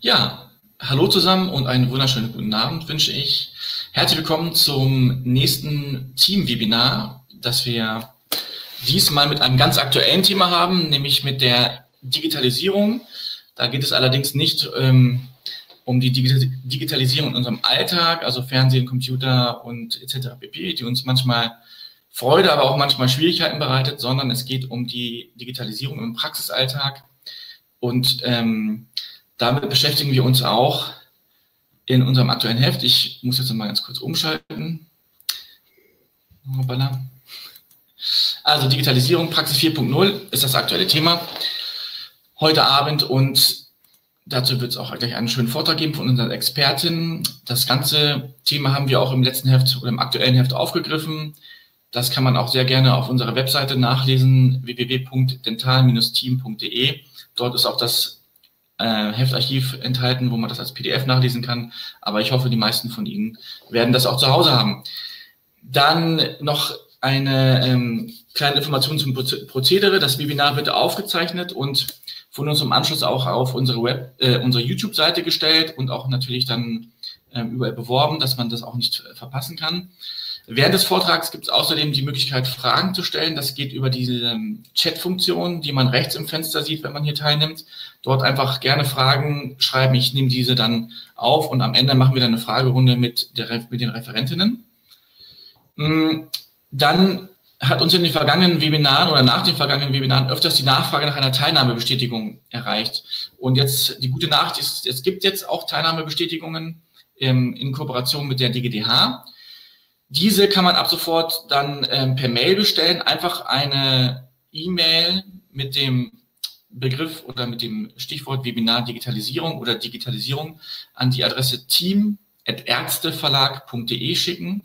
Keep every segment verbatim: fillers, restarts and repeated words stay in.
Ja, hallo zusammen und einen wunderschönen guten Abend wünsche ich. Herzlich willkommen zum nächsten Team-Webinar, das wir diesmal mit einem ganz aktuellen Thema haben, nämlich mit der Digitalisierung. Da geht es allerdings nicht ähm, um die Digitalisierung in unserem Alltag, also Fernsehen, Computer und et cetera pp., die uns manchmal Freude, aber auch manchmal Schwierigkeiten bereitet, sondern es geht um die Digitalisierung im Praxisalltag. Und ähm, damit beschäftigen wir uns auch in unserem aktuellen Heft. Ich muss jetzt mal ganz kurz umschalten. Hoppala. Also Digitalisierung, Praxis vier punkt null ist das aktuelle Thema heute Abend und dazu wird es auch gleich einen schönen Vortrag geben von unseren Expertinnen. Das ganze Thema haben wir auch im letzten Heft oder im aktuellen Heft aufgegriffen. Das kann man auch sehr gerne auf unserer Webseite nachlesen, w w w punkt dental Bindestrich team punkt de. Dort ist auch das äh, Heftarchiv enthalten, wo man das als P D F nachlesen kann. Aber ich hoffe, die meisten von Ihnen werden das auch zu Hause haben. Dann noch eine ähm, kleine Information zum Prozedere. Das Webinar wird aufgezeichnet und von uns im Anschluss auch auf unsere Web, äh, unsere YouTube-Seite gestellt und auch natürlich dann äh, überall beworben, dass man das auch nicht äh, verpassen kann. Während des Vortrags gibt es außerdem die Möglichkeit, Fragen zu stellen. Das geht über diese ähm, Chat-Funktion, die man rechts im Fenster sieht, wenn man hier teilnimmt. Dort einfach gerne Fragen schreiben. Ich nehme diese dann auf und am Ende machen wir dann eine Fragerunde mit, der, mit den Referentinnen. Dann hat uns in den vergangenen Webinaren oder nach den vergangenen Webinaren öfters die Nachfrage nach einer Teilnahmebestätigung erreicht. Und jetzt die gute Nachricht ist, es gibt jetzt auch Teilnahmebestätigungen ähm, in Kooperation mit der D G D H. Diese kann man ab sofort dann ähm, per Mail bestellen. Einfach eine E-Mail mit dem Begriff oder mit dem Stichwort Webinar Digitalisierung oder Digitalisierung an die Adresse team at ärzteverlag punkt de schicken.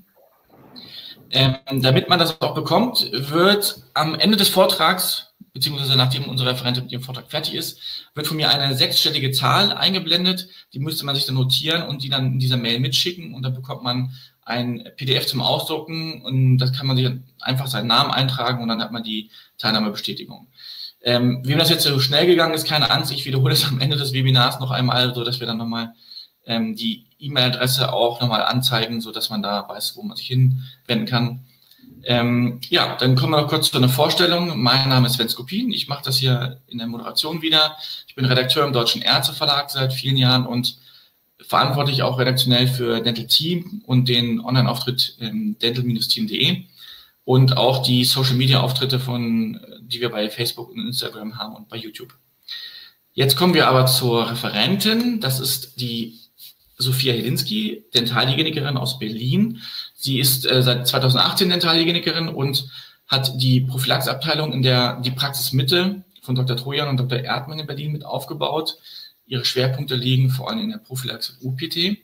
Ähm, damit man das auch bekommt, wird am Ende des Vortrags, beziehungsweise nachdem unsere Referentin mit ihrem Vortrag fertig ist, wird von mir eine sechsstellige Zahl eingeblendet. Die müsste man sich dann notieren und die dann in dieser Mail mitschicken und dann bekommt man ein P D F zum Ausdrucken und das kann man sich einfach seinen Namen eintragen und dann hat man die Teilnahmebestätigung. Ähm, wem das jetzt so schnell gegangen ist, keine Angst, ich wiederhole es am Ende des Webinars noch einmal, so dass wir dann nochmal ähm, die E-Mail-Adresse auch nochmal anzeigen, so dass man da weiß, wo man sich hinwenden kann. Ähm, ja, dann kommen wir noch kurz zu einer Vorstellung. Mein Name ist Sven Skopin, ich mache das hier in der Moderation wieder. Ich bin Redakteur im Deutschen Ärzteverlag seit vielen Jahren und verantwortlich auch redaktionell für Dental Team und den Online-Auftritt ähm, dental Bindestrich team punkt de und auch die Social-Media-Auftritte, von, die wir bei Facebook und Instagram haben und bei YouTube. Jetzt kommen wir aber zur Referentin. Das ist die Sophia Helinski, Dentalhygienikerin aus Berlin. Sie ist äh, seit zweitausendachtzehn Dentalhygienikerin und hat die Prophylaxeabteilung in der die Praxis Mitte von Doktor Trojan und Doktor Erdmann in Berlin mit aufgebaut. Ihre Schwerpunkte liegen vor allem in der Prophylaxe U P T.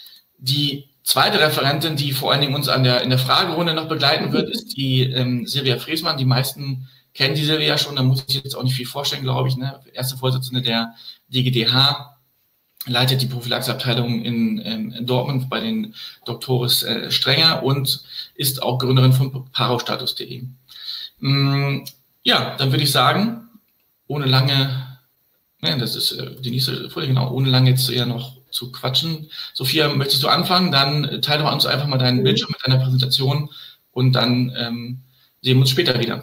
Die zweite Referentin, die vor allen Dingen uns an der, in der Fragerunde noch begleiten wird, ist die ähm, Silvia Fresmann. Die meisten kennen die Silvia schon, da muss ich jetzt auch nicht viel vorstellen, glaube ich. Ne? Erste Vorsitzende der D G D H, leitet die Prophylaxeabteilung in, ähm, in Dortmund bei den Doktoris äh, Strenger und ist auch Gründerin von Parostatus punkt de. Mm, ja, dann würde ich sagen, ohne lange, ne, das ist äh, die nächste Folie, genau, ohne lange jetzt eher noch zu quatschen. Sophia, möchtest du anfangen? Dann teile doch uns einfach mal deinen Bildschirm mit deiner Präsentation und dann ähm, sehen wir uns später wieder.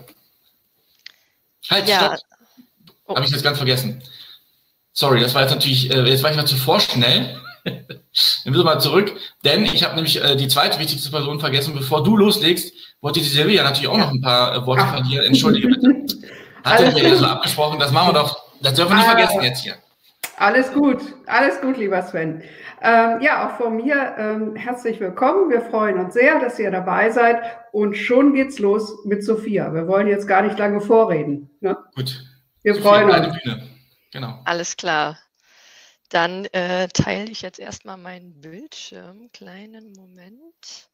Halt, ja. stopp! Oh. Habe ich jetzt ganz vergessen. Sorry, das war jetzt natürlich, äh, jetzt war ich mal zuvor schnell. Dann müssen wir mal zurück, denn ich habe nämlich äh, die zweite wichtigste Person vergessen. Bevor du loslegst, wollte die Silvia natürlich auch noch ein paar äh, Worte verlieren. Entschuldige bitte. Hatte wir ja so abgesprochen, das machen wir doch, das dürfen wir nicht vergessen jetzt hier. Alles gut, alles gut, lieber Sven. Ähm, ja, auch von mir ähm, herzlich willkommen. Wir freuen uns sehr, dass ihr dabei seid und schon geht's los mit Sophia. Wir wollen jetzt gar nicht lange vorreden. Ne? Gut. Wir Sophia, freuen deine uns. Bühne. Genau. Alles klar. Dann äh, teile ich jetzt erstmal meinen Bildschirm. Kleinen Moment.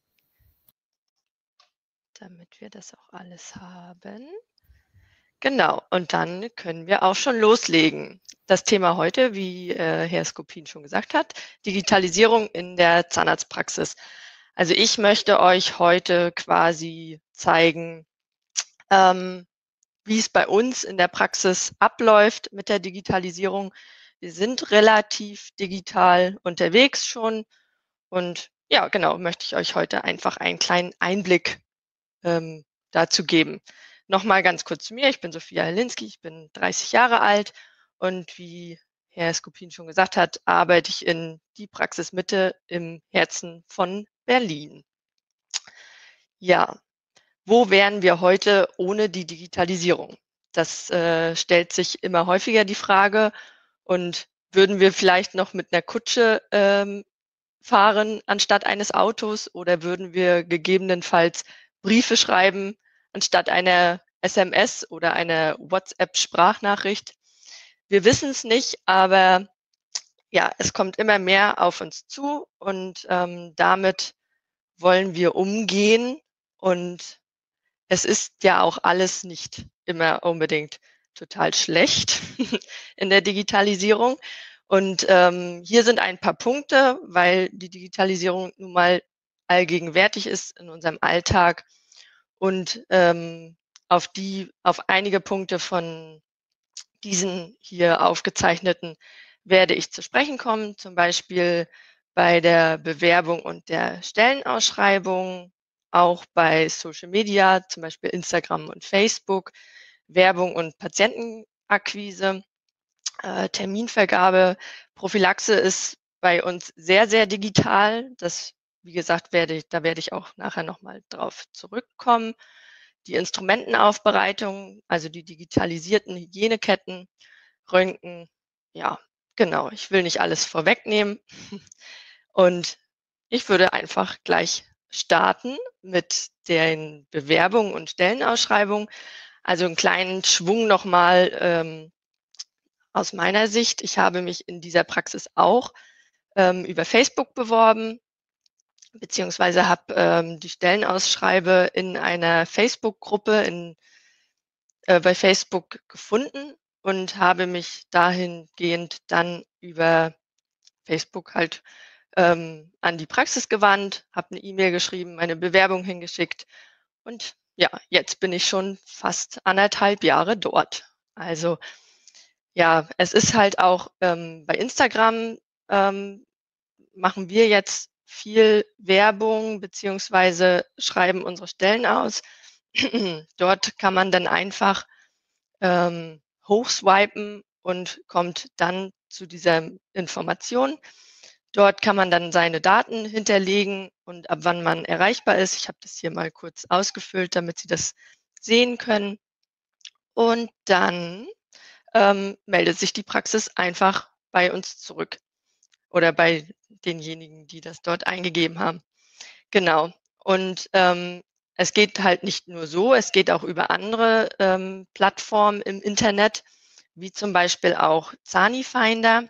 Damit wir das auch alles haben. Genau, und dann können wir auch schon loslegen. Das Thema heute, wie äh, Herr Skopin schon gesagt hat, Digitalisierung in der Zahnarztpraxis. Also ich möchte euch heute quasi zeigen, ähm, wie es bei uns in der Praxis abläuft mit der Digitalisierung, wir sind relativ digital unterwegs schon. Und ja, genau, möchte ich euch heute einfach einen kleinen Einblick ähm, dazu geben. Nochmal ganz kurz zu mir. Ich bin Sophia Helinski, ich bin dreißig Jahre alt und wie Herr Skupin schon gesagt hat, arbeite ich in die Praxismitte im Herzen von Berlin. Ja, wo wären wir heute ohne die Digitalisierung? Das äh, stellt sich immer häufiger die Frage. Und würden wir vielleicht noch mit einer Kutsche ähm, fahren anstatt eines Autos oder würden wir gegebenenfalls Briefe schreiben anstatt einer S M S oder einer WhatsApp-Sprachnachricht? Wir wissen es nicht, aber ja, es kommt immer mehr auf uns zu und ähm, damit wollen wir umgehen. Und es ist ja auch alles nicht immer unbedingt total schlecht in der Digitalisierung. Und ähm, hier sind ein paar Punkte, weil die Digitalisierung nun mal allgegenwärtig ist in unserem Alltag und ähm, auf die, auf einige Punkte von diesen hier aufgezeichneten werde ich zu sprechen kommen, zum Beispiel bei der Bewerbung und der Stellenausschreibung, auch bei Social Media, zum Beispiel Instagram und Facebook, Werbung und Patientenakquise, äh, Terminvergabe, Prophylaxe ist bei uns sehr, sehr digital. Das, wie gesagt, werde ich, da werde ich auch nachher nochmal drauf zurückkommen. Die Instrumentenaufbereitung, also die digitalisierten Hygieneketten, Röntgen, ja, genau. Ich will nicht alles vorwegnehmen. Und ich würde einfach gleich starten mit den Bewerbungen und Stellenausschreibungen. Also einen kleinen Schwung nochmal ähm, aus meiner Sicht. Ich habe mich in dieser Praxis auch ähm, über Facebook beworben, beziehungsweise habe ähm, die Stellenausschreibe in einer Facebook-Gruppe in, äh, bei Facebook gefunden und habe mich dahingehend dann über Facebook halt ähm, an die Praxis gewandt, habe eine E-Mail geschrieben, meine Bewerbung hingeschickt und ja, jetzt bin ich schon fast anderthalb Jahre dort. Also ja, es ist halt auch ähm, bei Instagram ähm, machen wir jetzt viel Werbung beziehungsweise schreiben unsere Stellen aus. Dort kann man dann einfach ähm, hochswipen und kommt dann zu dieser Information. Dort kann man dann seine Daten hinterlegen und ab wann man erreichbar ist. Ich habe das hier mal kurz ausgefüllt, damit Sie das sehen können. Und dann ähm, meldet sich die Praxis einfach bei uns zurück oder bei denjenigen, die das dort eingegeben haben. Genau. Und ähm, es geht halt nicht nur so, es geht auch über andere ähm, Plattformen im Internet, wie zum Beispiel auch Zanifinder.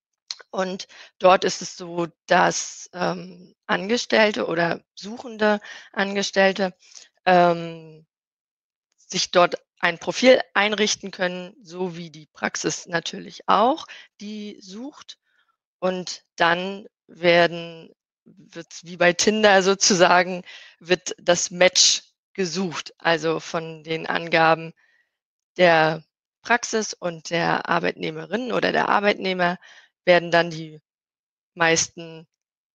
Und dort ist es so, dass ähm, Angestellte oder suchende Angestellte ähm, sich dort ein Profil einrichten können, so wie die Praxis natürlich auch, die sucht. Und dann werden, wird wie bei Tinder sozusagen, wird das Match gesucht, also von den Angaben der Praxis und der Arbeitnehmerin oder der Arbeitnehmer werden dann die meisten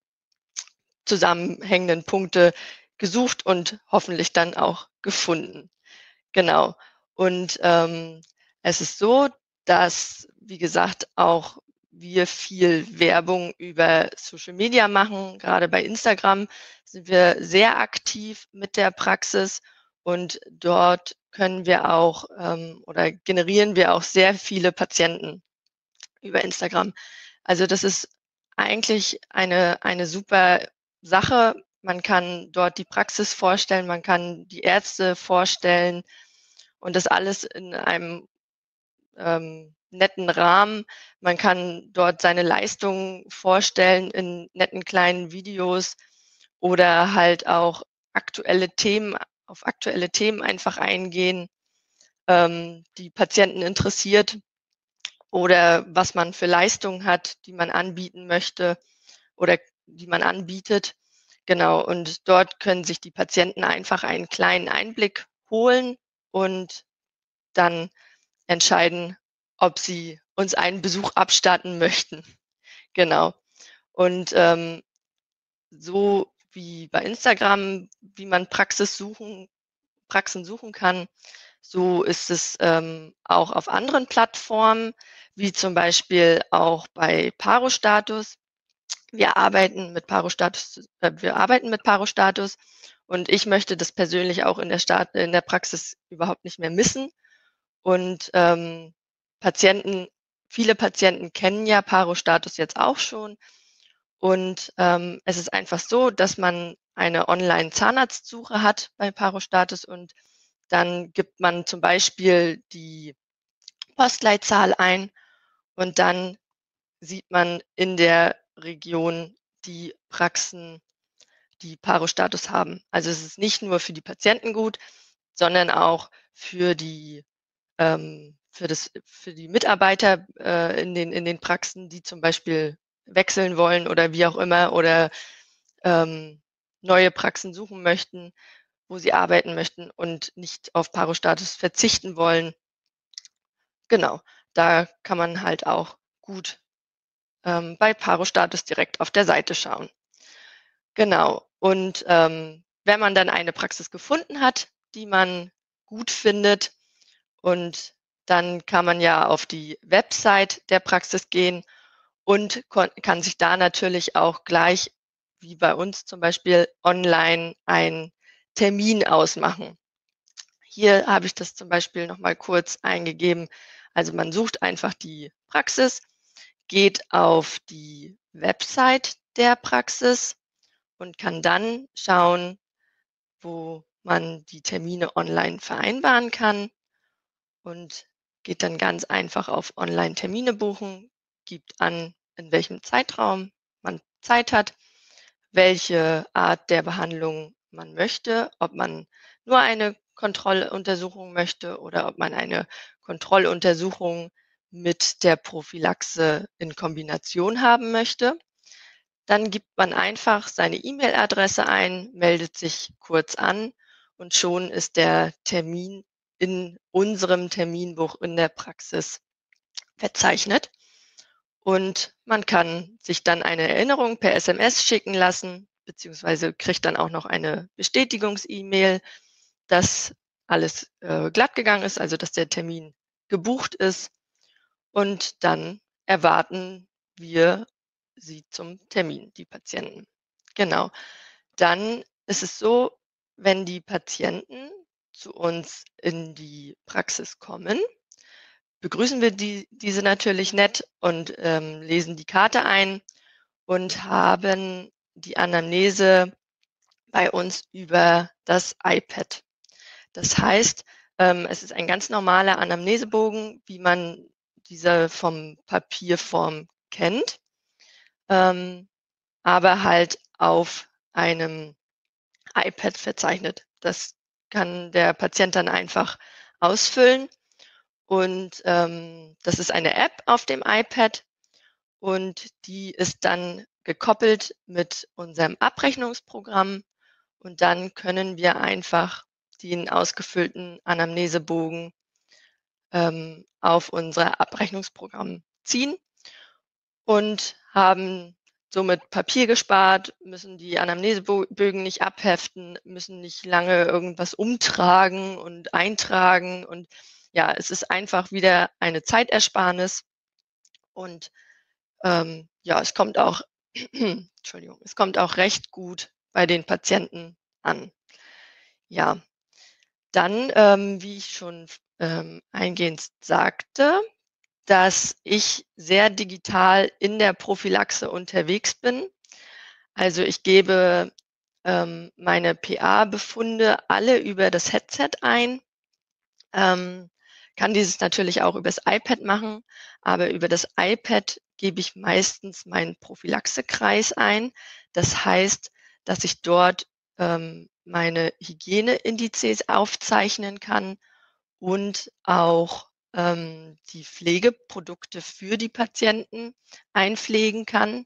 zusammenhängenden Punkte gesucht und hoffentlich dann auch gefunden. Genau. Und ähm, es ist so, dass, wie gesagt, auch wir viel Werbung über Social Media machen. Gerade bei Instagram sind wir sehr aktiv mit der Praxis und dort können wir auch ähm, oder generieren wir auch sehr viele Patienten über Instagram. Also das ist eigentlich eine, eine super Sache. Man kann dort die Praxis vorstellen, man kann die Ärzte vorstellen und das alles in einem ähm, netten Rahmen. Man kann dort seine Leistungen vorstellen in netten kleinen Videos oder halt auch aktuelle Themen, auf aktuelle Themen einfach eingehen, ähm, die Patienten interessiert oder was man für Leistungen hat, die man anbieten möchte oder die man anbietet. Genau, und dort können sich die Patienten einfach einen kleinen Einblick holen und dann entscheiden, ob sie uns einen Besuch abstatten möchten. Genau. Und ähm, so wie bei Instagram, wie man Praxis suchen, Praxen suchen kann, so ist es ähm, auch auf anderen Plattformen, wie zum Beispiel auch bei Parostatus. Wir arbeiten mit Parostatus, äh, wir arbeiten mit Parostatus und ich möchte das persönlich auch in der, Staat, in der Praxis überhaupt nicht mehr missen. Und ähm, Patienten, viele Patienten kennen ja Parostatus jetzt auch schon. Und ähm, es ist einfach so, dass man eine Online-Zahnarztsuche hat bei Parostatus und dann gibt man zum Beispiel die Postleitzahl ein und dann sieht man in der Region die Praxen, die Parostatus haben. Also es ist nicht nur für die Patienten gut, sondern auch für die, ähm, für das, für die Mitarbeiter äh, in, den, in den Praxen, die zum Beispiel wechseln wollen oder wie auch immer oder ähm, neue Praxen suchen möchten, wo sie arbeiten möchten und nicht auf Parostatus verzichten wollen. Genau, da kann man halt auch gut ähm, bei Parostatus direkt auf der Seite schauen. Genau, und ähm, wenn man dann eine Praxis gefunden hat, die man gut findet, und dann kann man ja auf die Website der Praxis gehen und kann sich da natürlich auch gleich, wie bei uns zum Beispiel, online einen Termin ausmachen. Hier habe ich das zum Beispiel noch mal kurz eingegeben. Also man sucht einfach die Praxis, geht auf die Website der Praxis und kann dann schauen, wo man die Termine online vereinbaren kann und geht dann ganz einfach auf Online-Termine buchen, gibt an, in welchem Zeitraum man Zeit hat, welche Art der Behandlung man möchte, ob man nur eine Kontrolluntersuchung möchte oder ob man eine Kontrolluntersuchung mit der Prophylaxe in Kombination haben möchte. Dann gibt man einfach seine E-Mail-Adresse ein, meldet sich kurz an und schon ist der Termin in unserem Terminbuch in der Praxis verzeichnet. Und man kann sich dann eine Erinnerung per S M S schicken lassen, beziehungsweise kriegt dann auch noch eine Bestätigungs-E-Mail, dass alles äh, glatt gegangen ist, also dass der Termin gebucht ist. Und dann erwarten wir sie zum Termin, die Patienten. Genau. Dann ist es so, wenn die Patienten zu uns in die Praxis kommen, begrüßen wir die, diese natürlich nett und ähm, lesen die Karte ein und haben die Anamnese bei uns über das iPad. Das heißt, ähm, es ist ein ganz normaler Anamnesebogen, wie man diese vom Papierform kennt, ähm, aber halt auf einem iPad verzeichnet. Das kann der Patient dann einfach ausfüllen. Und ähm, das ist eine App auf dem iPad und die ist dann gekoppelt mit unserem Abrechnungsprogramm und dann können wir einfach den ausgefüllten Anamnesebogen ähm, auf unser Abrechnungsprogramm ziehen und haben somit Papier gespart, müssen die Anamnesebögen nicht abheften, müssen nicht lange irgendwas umtragen und eintragen. Und ja, es ist einfach wieder eine Zeitersparnis. Und ähm, ja, es kommt auch, Entschuldigung, es kommt auch recht gut bei den Patienten an. Ja, dann, ähm, wie ich schon ähm, eingehend sagte, dass ich sehr digital in der Prophylaxe unterwegs bin. Also ich gebe ähm, meine P A-Befunde alle über das Headset ein, ähm, kann dieses natürlich auch übers iPad machen, aber über das iPad gebe ich meistens meinen Prophylaxekreis ein. Das heißt, dass ich dort ähm, meine Hygieneindizes aufzeichnen kann und auch ähm, die Pflegeprodukte für die Patienten einpflegen kann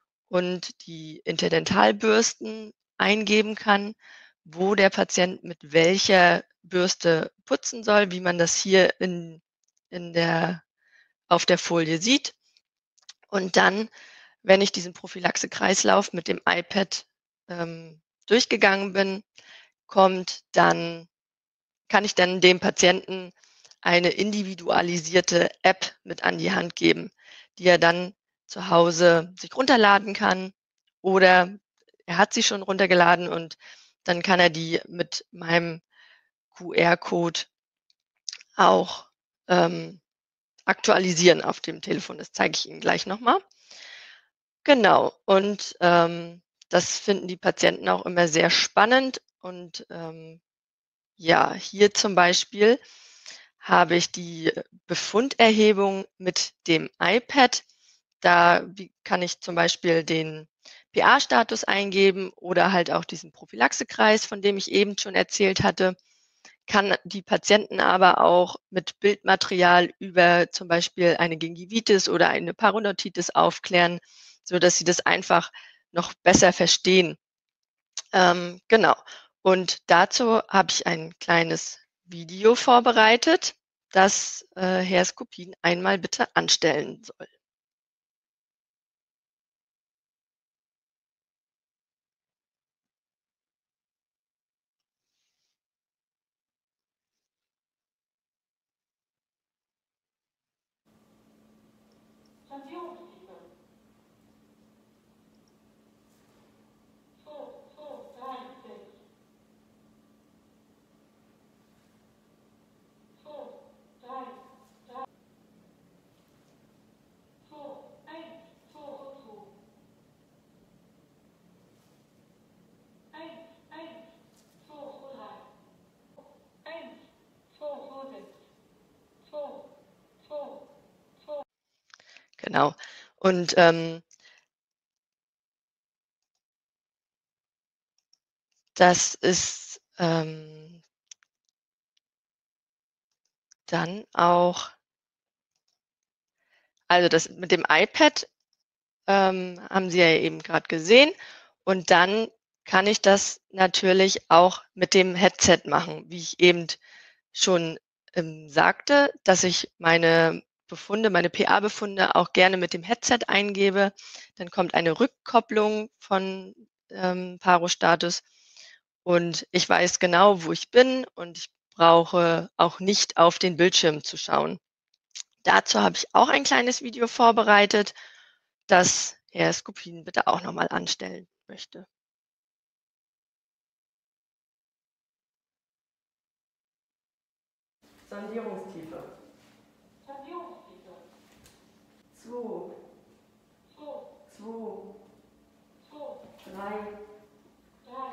und die Interdentalbürsten eingeben kann, wo der Patient mit welcher Bürste putzen soll, wie man das hier in, in der auf der Folie sieht. Und dann, wenn ich diesen Prophylaxe-Kreislauf mit dem iPad ähm, durchgegangen bin, kommt dann kann ich dann dem Patienten eine individualisierte App mit an die Hand geben, die er dann zu Hause sich runterladen kann oder er hat sie schon runtergeladen und dann kann er die mit meinem Q R-Code auch ähm, aktualisieren auf dem Telefon. Das zeige ich Ihnen gleich nochmal. Genau, und ähm, das finden die Patienten auch immer sehr spannend. Und ähm, ja, hier zum Beispiel habe ich die Befunderhebung mit dem iPad. Da wie, kann ich zum Beispiel den P A-Status eingeben oder halt auch diesen Prophylaxekreis, von dem ich eben schon erzählt hatte, kann die Patienten aber auch mit Bildmaterial über zum Beispiel eine Gingivitis oder eine Parodontitis aufklären, sodass sie das einfach noch besser verstehen. Ähm, genau. Und dazu habe ich ein kleines Video vorbereitet, das äh, Herr Skopin einmal bitte anstellen soll. Genau. Und ähm, das ist ähm, dann auch, also das mit dem iPad ähm, haben Sie ja eben gerade gesehen. Und dann kann ich das natürlich auch mit dem Headset machen, wie ich eben schon ähm, sagte, dass ich meine Befunde, meine P A-Befunde auch gerne mit dem Headset eingebe. Dann kommt eine Rückkopplung von ähm, Parostatus und ich weiß genau, wo ich bin und ich brauche auch nicht auf den Bildschirm zu schauen. Dazu habe ich auch ein kleines Video vorbereitet, das Herr Skopin bitte auch nochmal anstellen möchte. Sondierungstiefe. Sondierungstiefe. Zwei. Zwei. Zwei. Drei. Drei.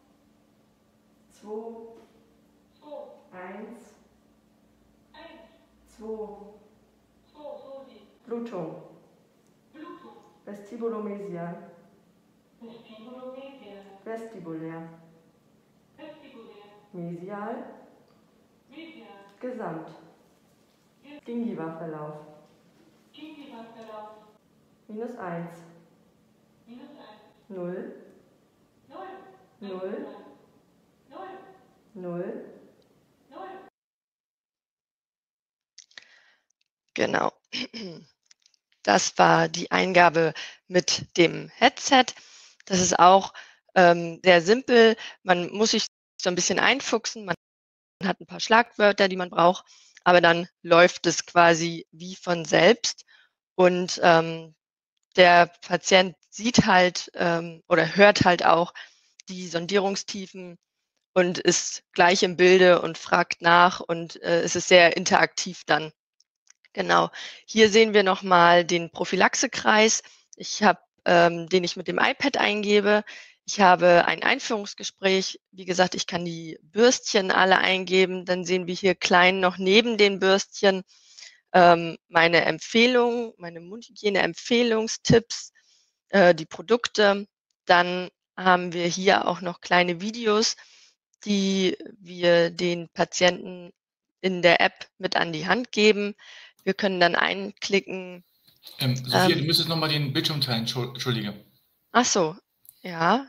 Zwei. Zwei. Eins. Eins. Zwei. Zwei. Blutung. Blutung. Vestibulomesial. Vestibulomesial. Vestibulär. Vestibulär. Mesial. Mesial. Gesamt. Gingiva-Verlauf. Gingiva-Verlauf. Minus eins. Minus eins. Null. Null. Null. Null. Null. Null. Genau. Das war die Eingabe mit dem Headset. Das ist auch ähm, sehr simpel. Man muss sich so ein bisschen einfuchsen. Man hat ein paar Schlagwörter, die man braucht, aber dann läuft es quasi wie von selbst. Und ähm, der Patient sieht halt ähm, oder hört halt auch die Sondierungstiefen und ist gleich im Bilde und fragt nach und äh, es ist sehr interaktiv dann. Genau. Hier sehen wir nochmal den Prophylaxekreis. Ich habe, ähm, den ich mit dem iPad eingebe. Ich habe ein Einführungsgespräch. Wie gesagt, ich kann die Bürstchen alle eingeben. Dann sehen wir hier klein noch neben den Bürstchen ähm, meine Empfehlungen, meine Mundhygiene-Empfehlungstipps, äh, die Produkte. Dann haben wir hier auch noch kleine Videos, die wir den Patienten in der App mit an die Hand geben. Wir können dann einklicken. Ähm, Sophia, ähm, du müsstest nochmal den Bildschirm teilen, Entschuldige. Ach so, ja.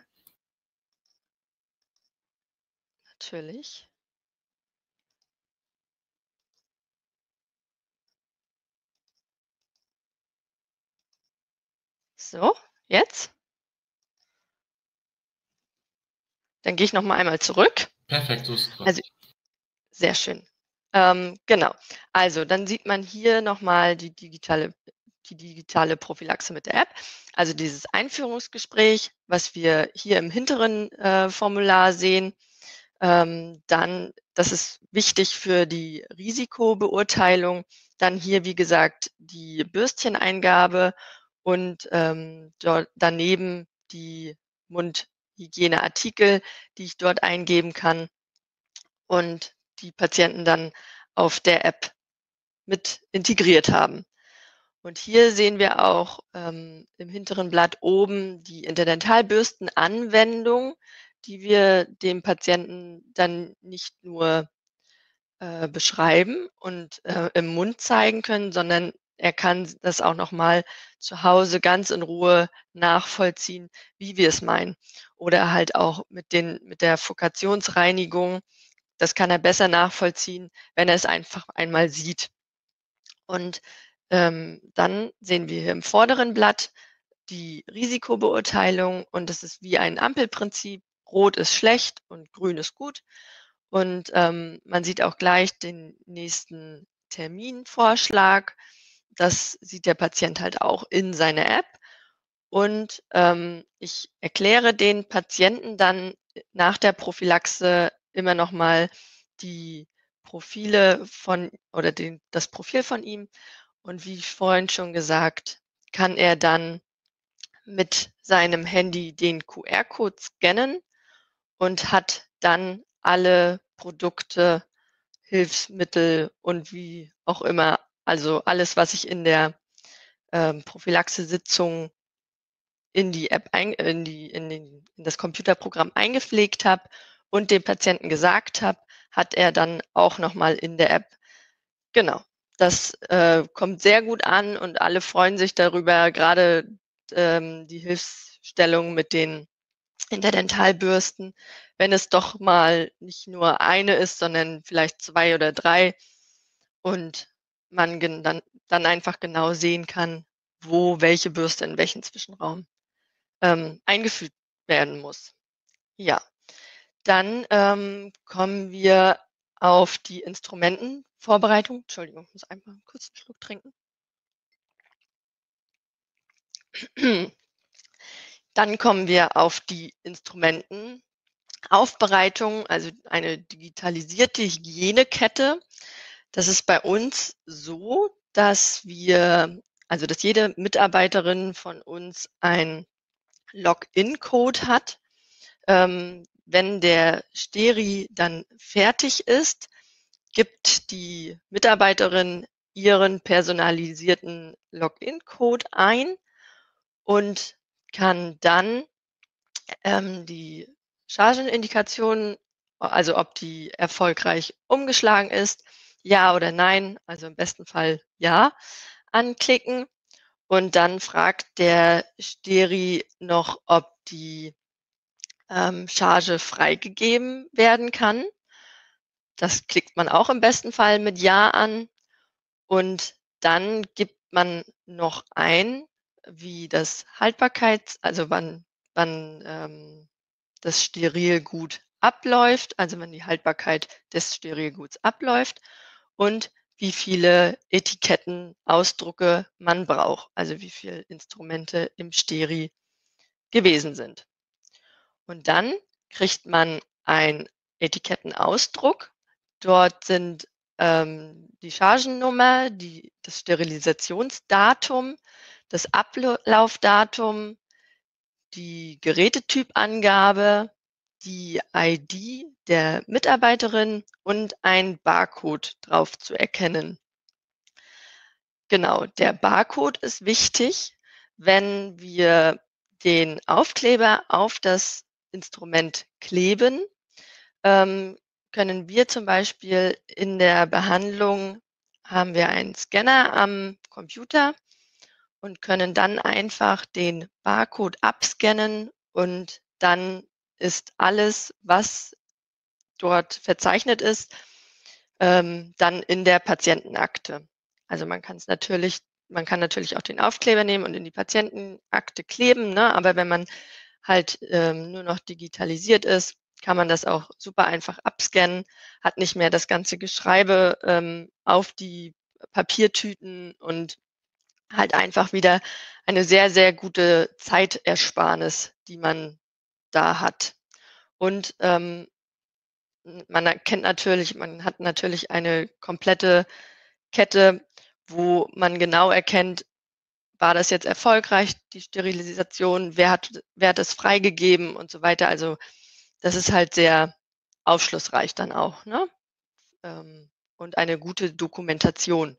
Natürlich. So, jetzt? Dann gehe ich noch mal einmal zurück. Perfekt, so ist es. Also, sehr schön. Ähm, genau. Also, dann sieht man hier noch mal die digitale die digitale Prophylaxe mit der App. Also, dieses Einführungsgespräch, was wir hier im hinteren, äh, Formular sehen. Ähm, dann, das ist wichtig für die Risikobeurteilung. Dann hier, wie gesagt, die Bürstcheneingabe und, ähm, dort daneben die Mundhygieneartikel, die ich dort eingeben kann und die Patienten dann auf der App mit integriert haben. Und hier sehen wir auch, ähm, im hinteren Blatt oben die Interdentalbürstenanwendung, die wir dem Patienten dann nicht nur, äh, beschreiben und, äh, im Mund zeigen können, sondern er kann das auch noch mal zu Hause ganz in Ruhe nachvollziehen, wie wir es meinen. Oder halt auch mit den mit der Fokationsreinigung. Das kann er besser nachvollziehen, wenn er es einfach einmal sieht. Und, ähm, dann sehen wir hier im vorderen Blatt die Risikobeurteilung und das ist wie ein Ampelprinzip. Rot ist schlecht und grün ist gut. Und, ähm, man sieht auch gleich den nächsten Terminvorschlag. Das sieht der Patient halt auch in seiner App. Und, ähm, ich erkläre den Patienten dann nach der Prophylaxe immer noch mal die Profile von oder den das Profil von ihm. Und wie vorhin schon gesagt, kann er dann mit seinem Handy den Q R-Code scannen und hat dann alle Produkte, Hilfsmittel und wie auch immer, also alles, was ich in der, ähm, Prophylaxe-Sitzung in die App ein in die in den in das Computerprogramm eingepflegt habe und dem Patienten gesagt habe, hat er dann auch noch mal in der App. Genau, das, äh, kommt sehr gut an und alle freuen sich darüber, grade, ähm, die Hilfsstellung mit den Interdentalbürsten, wenn es doch mal nicht nur eine ist, sondern vielleicht zwei oder drei und man gen dann dann einfach genau sehen kann, wo welche Bürste in welchen Zwischenraum, ähm, eingefügt werden muss. Ja, dann, ähm, kommen wir auf die Instrumentenvorbereitung. Entschuldigung, ich muss einmal kurz 'n Schluck trinken. Dann kommen wir auf die Instrumentenaufbereitung, also eine digitalisierte Hygienekette. Das ist bei uns so, dass wir also, dass jede Mitarbeiterin von uns ein Login-Code hat. Ähm, wenn der Steri dann fertig ist, gibt die Mitarbeiterin ihren personalisierten Login-Code ein und kann dann, ähm, die Chargenindikation, also ob die erfolgreich umgeschlagen ist, ja oder nein, also im besten Fall ja, anklicken. Und dann fragt der Steri noch, ob die, ähm, Charge freigegeben werden kann. Das klickt man auch im besten Fall mit Ja an. Und dann gibt man noch ein, wie das Haltbarkeits also wann wann, ähm, das Sterilgut abläuft, also wann die Haltbarkeit des Sterilguts abläuft und wie viele Etiketten, Ausdrucke man braucht, also wie viel Instrumente im Steri gewesen sind. Und dann kriegt man einen Etikettenausdruck. Dort sind, ähm, die Chargennummer, die das Sterilisationsdatum, das Ablaufdatum, die Gerätetypangabe, die I D der Mitarbeiterin und ein Barcode drauf zu erkennen. Genau, der Barcode ist wichtig, wenn wir den Aufkleber auf das Instrument kleben, ähm, können wir zum Beispiel in der Behandlung haben wir einen Scanner am Computer und können dann einfach den Barcode abscannen und dann ist alles, was dort verzeichnet ist, ähm, dann in der Patientenakte. Also, man kann es natürlich man kann natürlich auch den Aufkleber nehmen und in die Patientenakte kleben, ne? Aber wenn man halt ähm, nur noch digitalisiert ist, kann man das auch super einfach abscannen, hat nicht mehr das ganze Geschreibe ähm, auf die Papiertüten und halt einfach wieder eine sehr, sehr gute Zeitersparnis, die man da hat. Und ähm, man erkennt natürlich, man hat natürlich eine komplette Kette, wo man genau erkennt, war das jetzt erfolgreich, die Sterilisation, wer hat, wer hat es freigegeben und so weiter. Also das ist halt sehr aufschlussreich dann auch, ne? Ähm, und eine gute Dokumentation.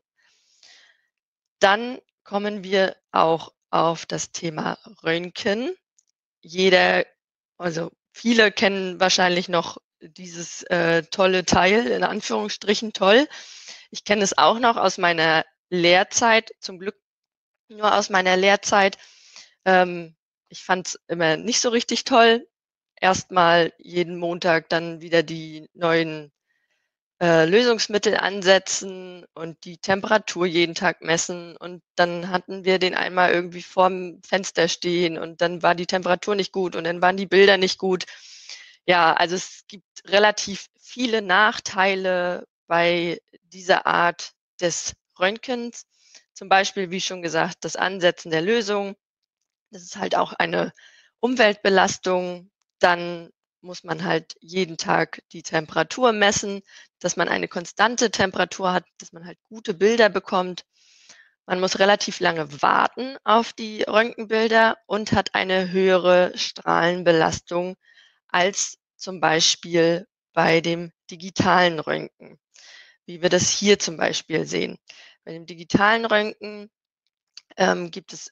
Dann kommen wir auch auf das Thema Röntgen. Jeder, also viele kennen wahrscheinlich noch dieses äh, tolle Teil, in Anführungsstrichen toll. Ich kenne es auch noch aus meiner Lehrzeit, zum Glück nur aus meiner Lehrzeit. Ähm, ich fand es immer nicht so richtig toll. Erstmal jeden Montag dann wieder die neuen äh, Lösungsmittel ansetzen und die Temperatur jeden Tag messen. Und dann hatten wir den einmal irgendwie vorm Fenster stehen und dann war die Temperatur nicht gut und dann waren die Bilder nicht gut. Ja, also es gibt relativ viele Nachteile bei dieser Art des Röntgens. Zum Beispiel, wie schon gesagt, das Ansetzen der Lösung. Das ist halt auch eine Umweltbelastung. Dann muss man halt jeden Tag die Temperatur messen, dass man eine konstante Temperatur hat, dass man halt gute Bilder bekommt. Man muss relativ lange warten auf die Röntgenbilder und hat eine höhere Strahlenbelastung als zum Beispiel bei dem digitalen Röntgen, wie wir das hier zum Beispiel sehen. Bei dem digitalen Röntgen ähm, gibt es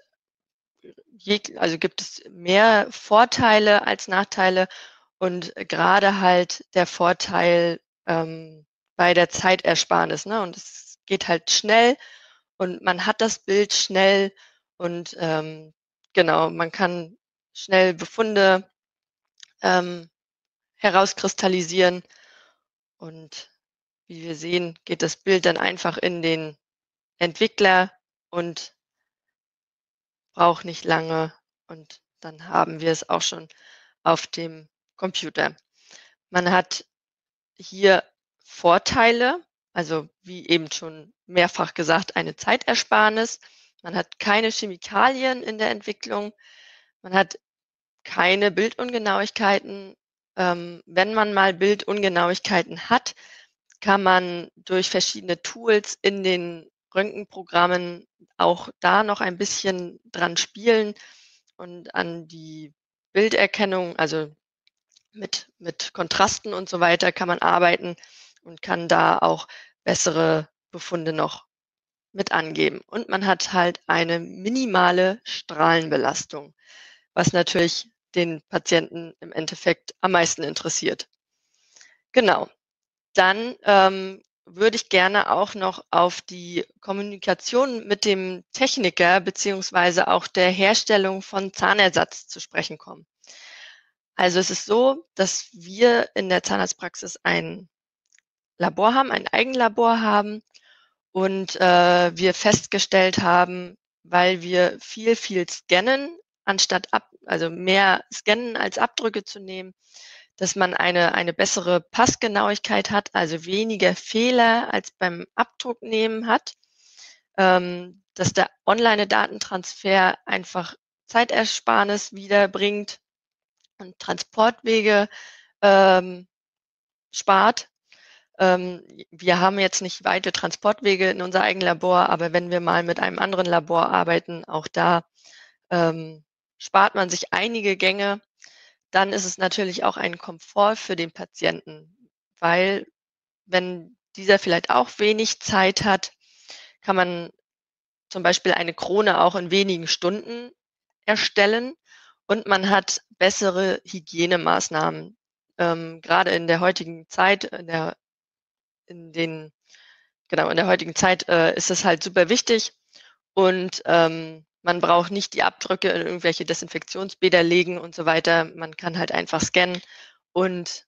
jeg also gibt es mehr Vorteile als Nachteile und gerade halt der Vorteil ähm, bei der Zeitersparnis, ne? Und es geht halt schnell und man hat das Bild schnell und ähm, genau, man kann schnell Befunde ähm, herauskristallisieren und wie wir sehen, geht das Bild dann einfach in den Entwickler und braucht nicht lange und dann haben wir es auch schon auf dem Computer. Man hat hier Vorteile, also wie eben schon mehrfach gesagt, eine Zeitersparnis. Man hat keine Chemikalien in der Entwicklung. Man hat keine Bildungenauigkeiten. Ähm, wenn man mal Bildungenauigkeiten hat, kann man durch verschiedene Tools in den Röntgenprogrammen auch da noch ein bisschen dran spielen und an die Bilderkennung, also mit, mit Kontrasten und so weiter kann man arbeiten und kann da auch bessere Befunde noch mit angeben. Und man hat halt eine minimale Strahlenbelastung, was natürlich den Patienten im Endeffekt am meisten interessiert. Genau. Dann ähm, würde ich gerne auch noch auf die Kommunikation mit dem Techniker beziehungsweise auch der Herstellung von Zahnersatz zu sprechen kommen. Also es ist so, dass wir in der Zahnarztpraxis ein Labor haben, ein Eigenlabor haben und äh, wir festgestellt haben, weil wir viel, viel scannen, anstatt ab, also mehr scannen als Abdrücke zu nehmen, dass man eine, eine bessere Passgenauigkeit hat, also weniger Fehler als beim Abdrucknehmen hat, ähm, dass der Online-Datentransfer einfach Zeitersparnis wiederbringt und Transportwege ähm, spart. Ähm, wir haben jetzt nicht weite Transportwege in unser eigenes Labor, aber wenn wir mal mit einem anderen Labor arbeiten, auch da ähm, spart man sich einige Gänge. Dann ist es natürlich auch ein Komfort für den Patienten, weil wenn dieser vielleicht auch wenig Zeit hat, kann man zum Beispiel eine Krone auch in wenigen Stunden erstellen und man hat bessere Hygienemaßnahmen. Ähm, gerade in der heutigen Zeit, in der, in den, genau, in der heutigen Zeit äh, ist es halt super wichtig und ähm, man braucht nicht die Abdrücke in irgendwelche Desinfektionsbäder legen und so weiter. Man kann halt einfach scannen und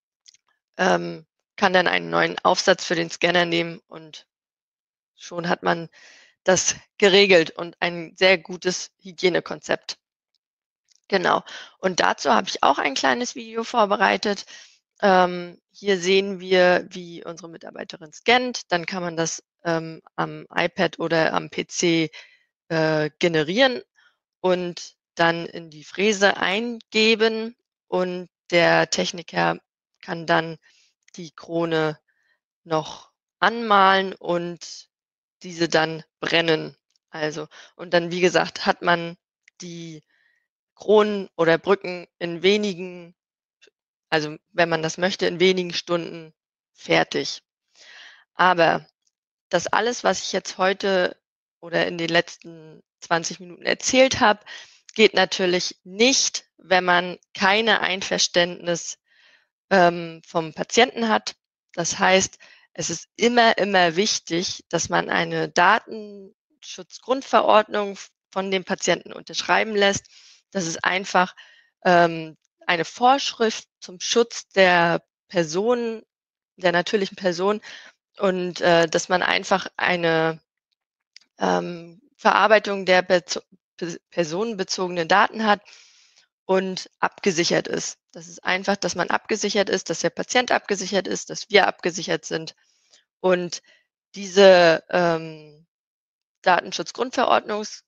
ähm, kann dann einen neuen Aufsatz für den Scanner nehmen und schon hat man das geregelt und ein sehr gutes Hygienekonzept. Genau. Und dazu habe ich auch ein kleines Video vorbereitet. Ähm, hier sehen wir, wie unsere Mitarbeiterin scannt. Dann kann man das ähm, am iPad oder am P C äh, generieren und dann in die Fräse eingeben. Und der Techniker kann dann die Krone noch anmalen und diese dann brennen. Also, und dann, wie gesagt, hat man die Kronen oder Brücken in wenigen, also wenn man das möchte, in wenigen Stunden fertig. Aber das alles, was ich jetzt heute oder in den letzten zwanzig Minuten erzählt habe, geht natürlich nicht, wenn man keine Einverständnis ähm, vom Patienten hat. Das heißt, es ist immer, immer wichtig, dass man eine Datenschutzgrundverordnung von dem Patienten unterschreiben lässt. Das ist einfach ähm, eine Vorschrift zum Schutz der Person, der natürlichen Person und äh, dass man einfach eine ähm, Verarbeitung der bezo personenbezogenen Daten hat und abgesichert ist. Das ist einfach, dass man abgesichert ist, dass der Patient abgesichert ist, dass wir abgesichert sind. Und diese ähm, Datenschutzgrundverordnungs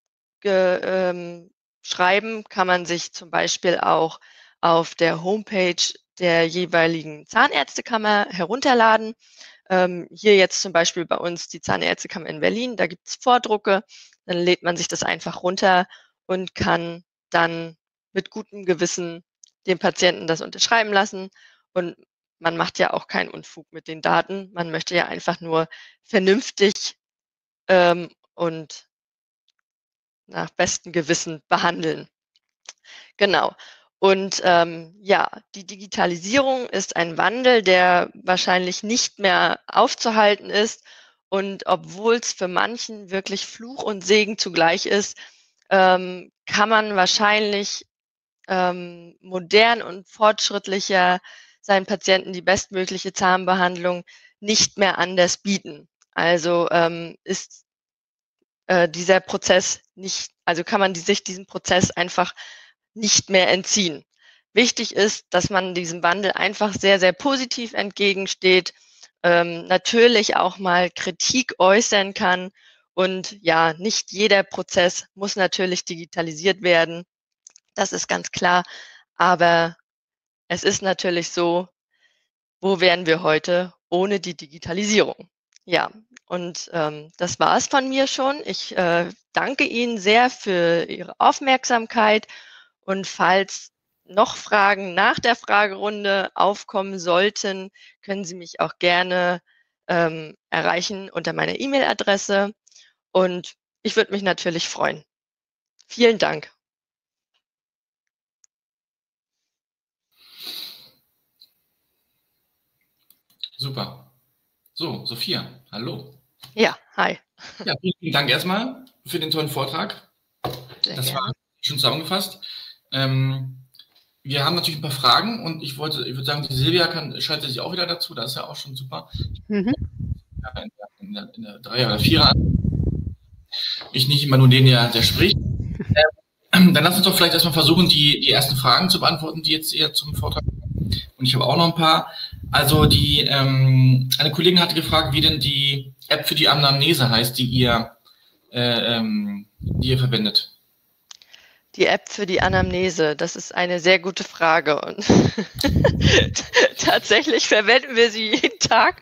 ähm, Schreiben kann man sich zum Beispiel auch auf der Homepage der jeweiligen Zahnärztekammer herunterladen. Ähm, hier jetzt zum Beispiel bei uns die Zahnärztekammer in Berlin, da gibt es Vordrucke, dann lädt man sich das einfach runter und kann dann mit gutem Gewissen dem Patienten das unterschreiben lassen. Und man macht ja auch keinen Unfug mit den Daten, man möchte ja einfach nur vernünftig ähm, und nach bestem Gewissen behandeln. Genau. Und ähm, ja, die Digitalisierung ist ein Wandel, der wahrscheinlich nicht mehr aufzuhalten ist. Und obwohl es für manchen wirklich Fluch und Segen zugleich ist, ähm, kann man wahrscheinlich ähm, modern und fortschrittlicher seinen Patienten die bestmögliche Zahnbehandlung nicht mehr anders bieten. Also ähm, ist äh, dieser Prozess nicht, also kann man die, sich diesem Prozess einfach nicht mehr entziehen. Wichtig ist, dass man diesem Wandel einfach sehr, sehr positiv entgegensteht, ähm, natürlich auch mal Kritik äußern kann und ja, nicht jeder Prozess muss natürlich digitalisiert werden, das ist ganz klar, aber es ist natürlich so, wo wären wir heute ohne die Digitalisierung? Ja, und ähm, das war es von mir schon. Ich äh, danke Ihnen sehr für Ihre Aufmerksamkeit und falls noch Fragen nach der Fragerunde aufkommen sollten, können Sie mich auch gerne ähm, erreichen unter meiner E-Mail-Adresse und ich würde mich natürlich freuen. Vielen Dank. Super. So, Sophia, hallo. Ja, hi. Ja, vielen, vielen Dank erstmal für den tollen Vortrag. Sehr das gerne. war schon zusammengefasst. Ähm, wir haben natürlich ein paar Fragen und ich wollte, ich würde sagen, die Silvia kann, schaltet sich auch wieder dazu, das ist ja auch schon super. Mhm. Ja, in der, in der, in der Dreier- oder Vierer. Ich nicht immer nur den, der, der spricht. Ähm, dann lass uns doch vielleicht erstmal versuchen, die, die ersten Fragen zu beantworten, die jetzt hier zum Vortrag kommen. Und ich habe auch noch ein paar. Also die, ähm, eine Kollegin hatte gefragt, wie denn die App für die Anamnese heißt, die ihr, äh, ähm, die ihr verwendet. Die App für die Anamnese, das ist eine sehr gute Frage und tatsächlich verwenden wir sie jeden Tag.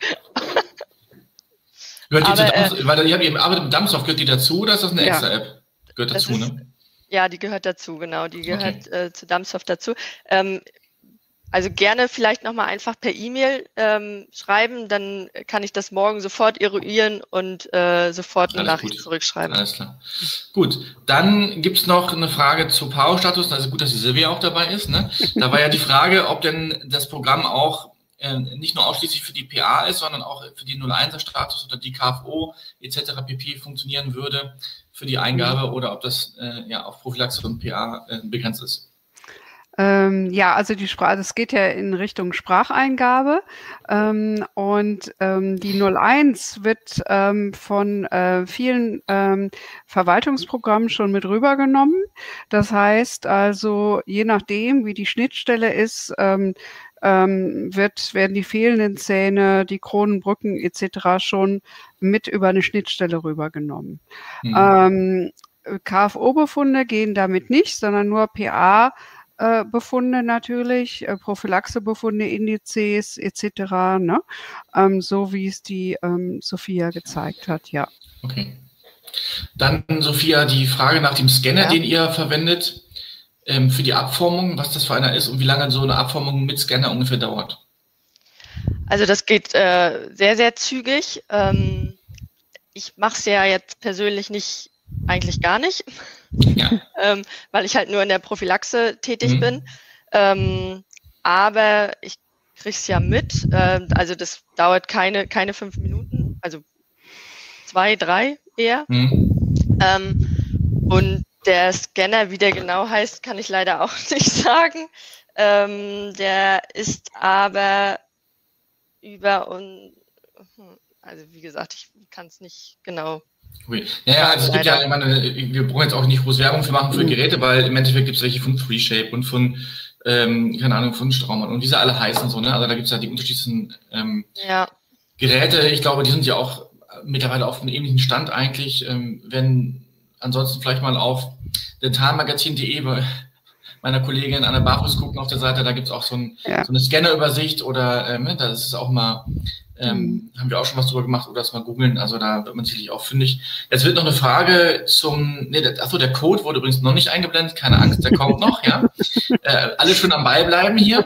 Gehört die Aber, zu Dampf, äh, weil ihr, ihr arbeitet mit Dampfsoft, gehört die dazu oder ist das eine Ja. extra App? Gehört dazu, ist, ne? Ja, die gehört dazu, genau. Die gehört Okay. äh, zu Dampfsoft dazu. Ähm, also gerne vielleicht nochmal einfach per E-Mail ähm, schreiben, dann kann ich das morgen sofort eruieren und äh, sofort eine Alles Nachricht gut. zurückschreiben. Alles klar. Gut, dann gibt es noch eine Frage zu P A O-Status. Also gut, dass die Silvia auch dabei ist. Ne? Da war ja die Frage, ob denn das Programm auch äh, nicht nur ausschließlich für die P A ist, sondern auch für die null eins er Status oder die K F O et cetera pp. Funktionieren würde für die Eingabe mhm. oder ob das äh, ja auf Prophylaxe und P A äh, begrenzt ist. Ähm, ja, also die Sprache, das geht ja in Richtung Spracheingabe. Ähm, und ähm, die null eins wird ähm, von äh, vielen ähm, Verwaltungsprogrammen schon mit rübergenommen. Das heißt also, je nachdem, wie die Schnittstelle ist, ähm, ähm, wird, werden die fehlenden Zähne, die Kronenbrücken et cetera schon mit über eine Schnittstelle rübergenommen. Mhm. Ähm, K F O-Befunde gehen damit nicht, sondern nur P A äh, Befunde natürlich, äh, Prophylaxebefunde, Indizes et cetera, ne? Ähm, so wie es die ähm, Sophia gezeigt hat, ja. Okay. Dann, Sophia, die Frage nach dem Scanner, Ja. den ihr verwendet, ähm, für die Abformung, was das für einer ist und wie lange so eine Abformung mit Scanner ungefähr dauert. Also das geht äh, sehr, sehr zügig. Ähm, ich mache es ja jetzt persönlich nicht, eigentlich gar nicht, Ja. ähm, weil ich halt nur in der Prophylaxe tätig Mhm. bin. Ähm, aber ich kriege es ja mit. Ähm, also das dauert keine, keine fünf Minuten, also zwei, drei eher. Mhm. Ähm, und der Scanner, wie der genau heißt, kann ich leider auch nicht sagen. Ähm, der ist aber über und also wie gesagt, ich kann es nicht genau. Okay. Ja, ja, also es gibt ja, ich meine, wir brauchen jetzt auch nicht groß Werbung für machen für Geräte, weil im Endeffekt gibt es welche von FreeShape und von, ähm, keine Ahnung, von Straumann und wie sie alle heißen, so, ne? Also da gibt es ja die unterschiedlichsten ähm, Ja. Geräte. Ich glaube, die sind ja auch mittlerweile auf einem ähnlichen Stand eigentlich. Ähm, wenn ansonsten vielleicht mal auf dentalmagazin punkt de bei meiner Kollegin Anna Barfuß gucken auf der Seite, da gibt es auch so, ein, Ja. so eine Scannerübersicht oder ähm, da ist es auch mal, ähm, mhm. haben wir auch schon was drüber gemacht oder das mal googeln, also da wird man sicherlich auch fündig. Jetzt wird noch eine Frage zum, nee, achso, der Code wurde übrigens noch nicht eingeblendet, keine Angst, der kommt noch, ja. Äh, alle schön am Ball bleiben hier.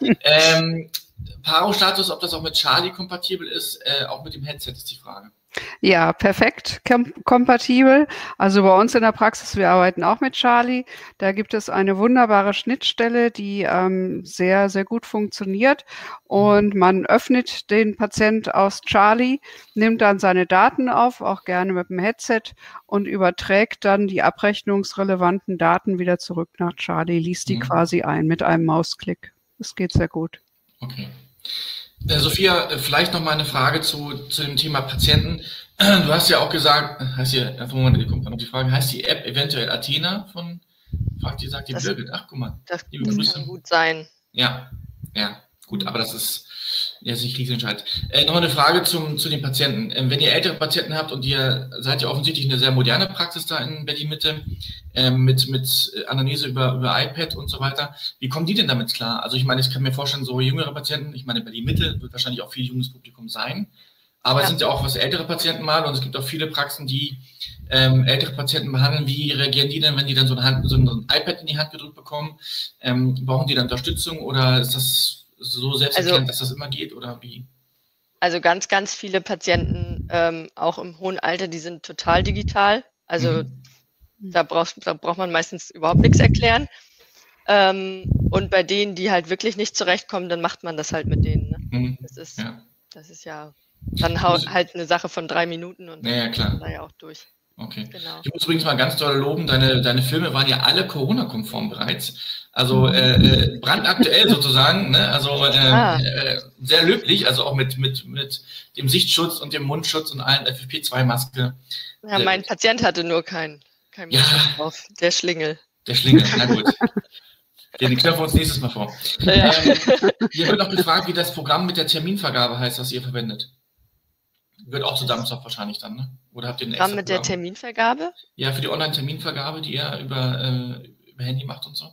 Ähm, Paro-Status, ob das auch mit Charlie kompatibel ist, äh, auch mit dem Headset ist die Frage. Ja, perfekt kompatibel. Also bei uns in der Praxis, wir arbeiten auch mit Charlie. Da gibt es eine wunderbare Schnittstelle, die ähm, sehr, sehr gut funktioniert. Und man öffnet den Patient aus Charlie, nimmt dann seine Daten auf, auch gerne mit dem Headset und überträgt dann die abrechnungsrelevanten Daten wieder zurück nach Charlie, liest die mhm. quasi ein mit einem Mausklick. Das geht sehr gut. Okay. Äh, Sophia, vielleicht noch mal eine Frage zu, zu dem Thema Patienten. Du hast ja auch gesagt, heißt hier, Moment, kommt noch die Frage, heißt die App eventuell Athena von, fragt die, sagt die das, Birgit, ach guck mal. Das, das kann gut sein. Ja, ja, gut, aber das ist jetzt nicht kriegsentscheidend. Äh, noch eine Frage zum, zu den Patienten. Ähm, wenn ihr ältere Patienten habt und ihr seid ja offensichtlich eine sehr moderne Praxis da in Berlin-Mitte, ähm, mit, mit Anamnese über, über iPad und so weiter, wie kommen die denn damit klar? Also ich meine, ich kann mir vorstellen, so jüngere Patienten, ich meine, Berlin-Mitte wird wahrscheinlich auch viel junges Publikum sein, aber ja. Es sind ja auch was ältere Patienten mal und es gibt auch viele Praxen, die ähm, ältere Patienten behandeln. Wie reagieren die denn, wenn die dann so, eine Hand, so ein iPad in die Hand gedrückt bekommen? Ähm, brauchen die dann Unterstützung oder ist das so selbsterklärend, also, dass das immer geht oder wie? Also ganz, ganz viele Patienten, ähm, auch im hohen Alter, die sind total digital. Also mhm. da, brauchst, da braucht man meistens überhaupt nichts erklären. Ähm, und bei denen, die halt wirklich nicht zurechtkommen, dann macht man das halt mit denen. Ne? Mhm. Das ist, ja. das ist ja dann halt eine Sache von drei Minuten und ja, ja, klar. dann da ja auch durch. Okay. Genau. Ich muss übrigens mal ganz doll loben, deine, deine Filme waren ja alle Corona-konform bereits. Also äh, brandaktuell sozusagen, ne? Also äh, ah. äh, sehr löblich, also auch mit, mit, mit dem Sichtschutz und dem Mundschutz und allen F F P zwei Maske. Ja, mein äh, Patient hatte nur keinen kein Mundschutz ja, drauf, der Schlingel. Der Schlingel, na gut. Den knöpfen wir uns nächstes Mal vor. Ja. Ähm, hier wird noch gefragt, wie das Programm mit der Terminvergabe heißt, das ihr verwendet. Gehört auch zu Dumpsoft wahrscheinlich dann, ne? Oder habt ihr ein extra Programm mit der Terminvergabe? Ja, für die Online-Terminvergabe, die ihr über, äh, über Handy macht und so.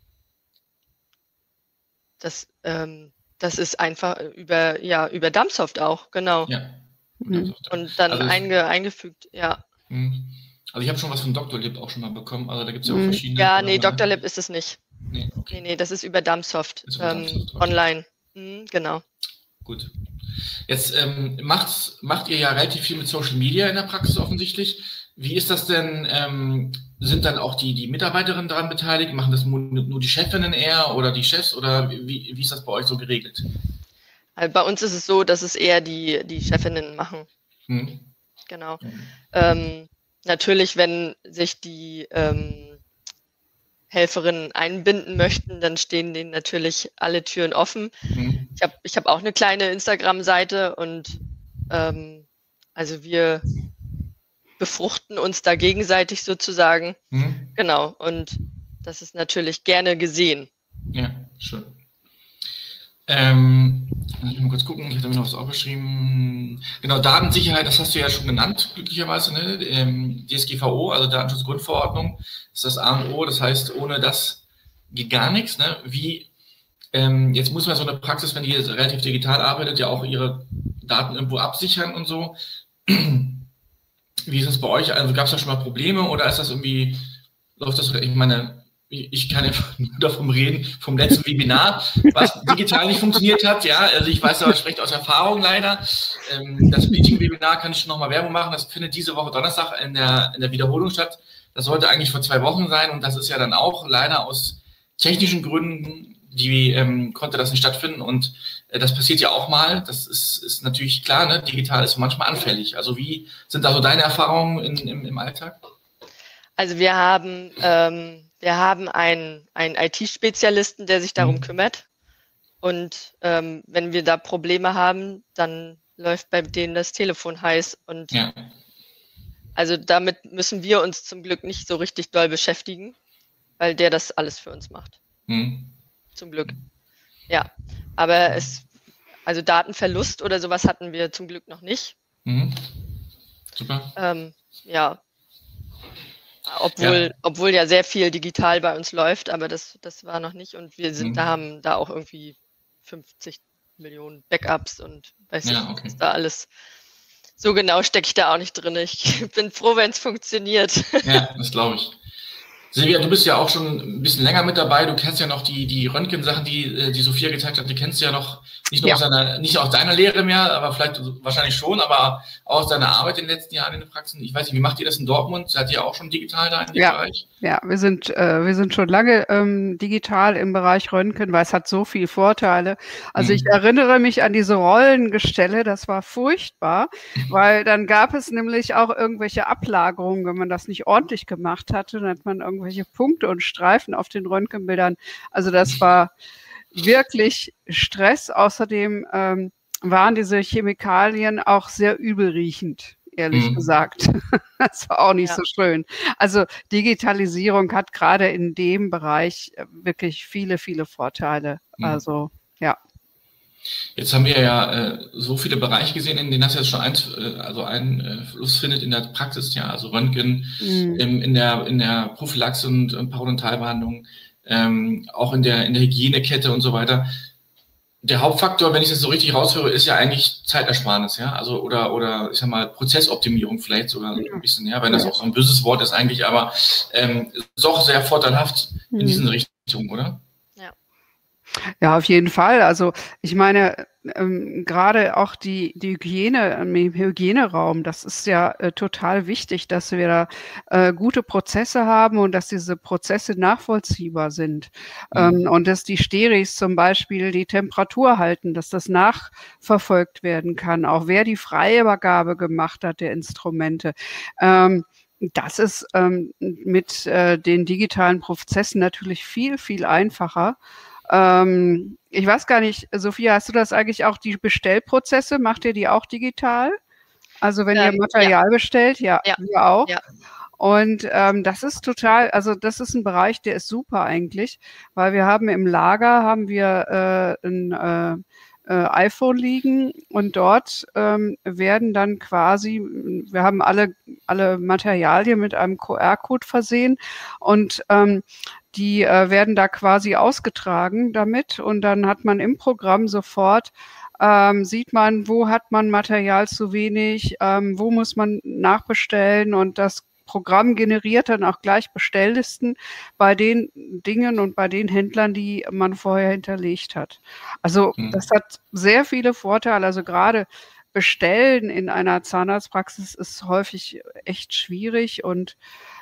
Das, ähm, das ist einfach über, ja, über Dumpsoft auch, genau. Ja. Mhm. Und dann also einge, eingefügt, ja. Also ich habe schon was von Doctolib auch schon mal bekommen, also da gibt es ja auch verschiedene. Ja, nee, Doctolib ist es nicht. Nee, okay. Nee, nee, das ist über Dumpsoft, ist über ähm, Dumpsoft okay. Online. Mhm, genau. Gut. Jetzt ähm, macht, macht ihr ja relativ viel mit Social Media in der Praxis offensichtlich. Wie ist das denn? Ähm, sind dann auch die, die Mitarbeiterinnen daran beteiligt? Machen das nur die Chefinnen eher oder die Chefs? Oder wie, wie ist das bei euch so geregelt? Also bei uns ist es so, dass es eher die, die Chefinnen machen. Hm. Genau. Hm. Ähm, natürlich, wenn sich die, ähm, Helferinnen einbinden möchten, dann stehen denen natürlich alle Türen offen. Mhm. Ich habe ich hab auch eine kleine Instagram-Seite und ähm, also wir befruchten uns da gegenseitig sozusagen. Mhm. Genau, und das ist natürlich gerne gesehen. Ja, schön. Ähm, ich mal kurz gucken, ich hatte mir noch was aufgeschrieben. Genau, Datensicherheit, das hast du ja schon genannt, glücklicherweise, ne? Ähm, D S G V O, also Datenschutzgrundverordnung, ist das A und O, das heißt, ohne das geht gar nichts. Ne? Wie, ähm, jetzt muss man so eine Praxis, wenn die jetzt relativ digital arbeitet, ja auch ihre Daten irgendwo absichern und so. Wie ist das bei euch? Also gab es da schon mal Probleme oder ist das irgendwie, läuft das, ich meine, ich kann einfach nur davon reden, vom letzten Webinar, was digital nicht funktioniert hat. Ja, also ich weiß aber, spreche aus Erfahrung leider. Das Bleaching-Webinar kann ich schon nochmal Werbung machen. Das findet diese Woche Donnerstag in der, in der Wiederholung statt. Das sollte eigentlich vor zwei Wochen sein und das ist ja dann auch leider aus technischen Gründen, die ähm, konnte das nicht stattfinden und äh, das passiert ja auch mal. Das ist, ist natürlich klar, ne? Digital ist manchmal anfällig. Also wie sind da so deine Erfahrungen in, im, im Alltag? Also wir haben, ähm, wir haben einen, einen I T-Spezialisten, der sich darum mhm. kümmert. Und ähm, wenn wir da Probleme haben, dann läuft bei denen das Telefon heiß. Und ja. Also damit müssen wir uns zum Glück nicht so richtig doll beschäftigen, weil der das alles für uns macht. Mhm. Zum Glück. Ja, aber es, also Datenverlust oder sowas hatten wir zum Glück noch nicht. Mhm. Super. Ähm, ja. Obwohl, ja. obwohl ja sehr viel digital bei uns läuft, aber das, das war noch nicht und wir sind mhm. da, haben da auch irgendwie fünfzig Millionen Backups und weiß ja, nicht, okay. was da alles. So genau stecke ich da auch nicht drin. Ich bin froh, wenn es funktioniert. Ja, das glaube ich. Silvia, du bist ja auch schon ein bisschen länger mit dabei. Du kennst ja noch die, die Röntgen-Sachen, die, die Sophia gezeigt hat. Die kennst du ja noch nicht nur ja. aus, deiner, nicht aus deiner Lehre mehr, aber vielleicht wahrscheinlich schon, aber auch aus deiner Arbeit in den letzten Jahren in den Praxen. Ich weiß nicht, wie macht ihr das in Dortmund? Seid ihr auch schon digital da in dem ja. Bereich? Ja, wir sind, äh, wir sind schon lange ähm, digital im Bereich Röntgen, weil es hat so viele Vorteile. Also mhm. ich erinnere mich an diese Rollengestelle, das war furchtbar, weil dann gab es nämlich auch irgendwelche Ablagerungen, wenn man das nicht ordentlich gemacht hatte, dann hat man irgendwelche Punkte und Streifen auf den Röntgenbildern. Also das war wirklich Stress. Außerdem ähm, waren diese Chemikalien auch sehr übelriechend, ehrlich mhm. gesagt. Das war auch nicht ja. so schön. Also Digitalisierung hat gerade in dem Bereich wirklich viele, viele Vorteile. Mhm. Also ja. Jetzt haben wir ja äh, so viele Bereiche gesehen, in denen das jetzt schon ein, äh, also Einfluss äh, findet in der Praxis, ja, also Röntgen, mhm. im, in der in der Prophylaxe und, und Parodontalbehandlung, ähm, auch in der in der Hygienekette und so weiter. Der Hauptfaktor, wenn ich das so richtig raushöre, ist ja eigentlich Zeitersparnis, ja, also oder oder ich sag mal Prozessoptimierung vielleicht sogar ja. ein bisschen, ja, wenn das auch so ein böses Wort ist eigentlich, aber ähm, ist auch sehr vorteilhaft in diesen Richtungen, oder? Ja, auf jeden Fall. Also ich meine, ähm, gerade auch die, die Hygiene im Hygieneraum, das ist ja äh, total wichtig, dass wir da äh, gute Prozesse haben und dass diese Prozesse nachvollziehbar sind. Mhm. Ähm, und dass die Steris zum Beispiel die Temperatur halten, dass das nachverfolgt werden kann, auch wer die Freiübergabe gemacht hat der Instrumente. Ähm, Das ist ähm, mit äh, den digitalen Prozessen natürlich viel, viel einfacher. Ähm, ich weiß gar nicht, Sophia, hast du das eigentlich auch, die Bestellprozesse, macht ihr die auch digital? Also wenn ähm, ihr Material ja. bestellt, ja, ja, wir auch. Ja. Und ähm, das ist total, also das ist ein Bereich, der ist super eigentlich, weil wir haben im Lager, haben wir äh, ein äh, äh, iPhone liegen und dort ähm, werden dann quasi, wir haben alle, alle Materialien mit einem Q R-Code versehen und ähm, die äh, werden da quasi ausgetragen damit und dann hat man im Programm sofort, ähm, sieht man, wo hat man Material zu wenig, ähm, wo muss man nachbestellen und das Programm generiert dann auch gleich Bestelllisten bei den Dingen und bei den Händlern, die man vorher hinterlegt hat. Also mhm. das hat sehr viele Vorteile, also gerade Bestellen in einer Zahnarztpraxis ist häufig echt schwierig und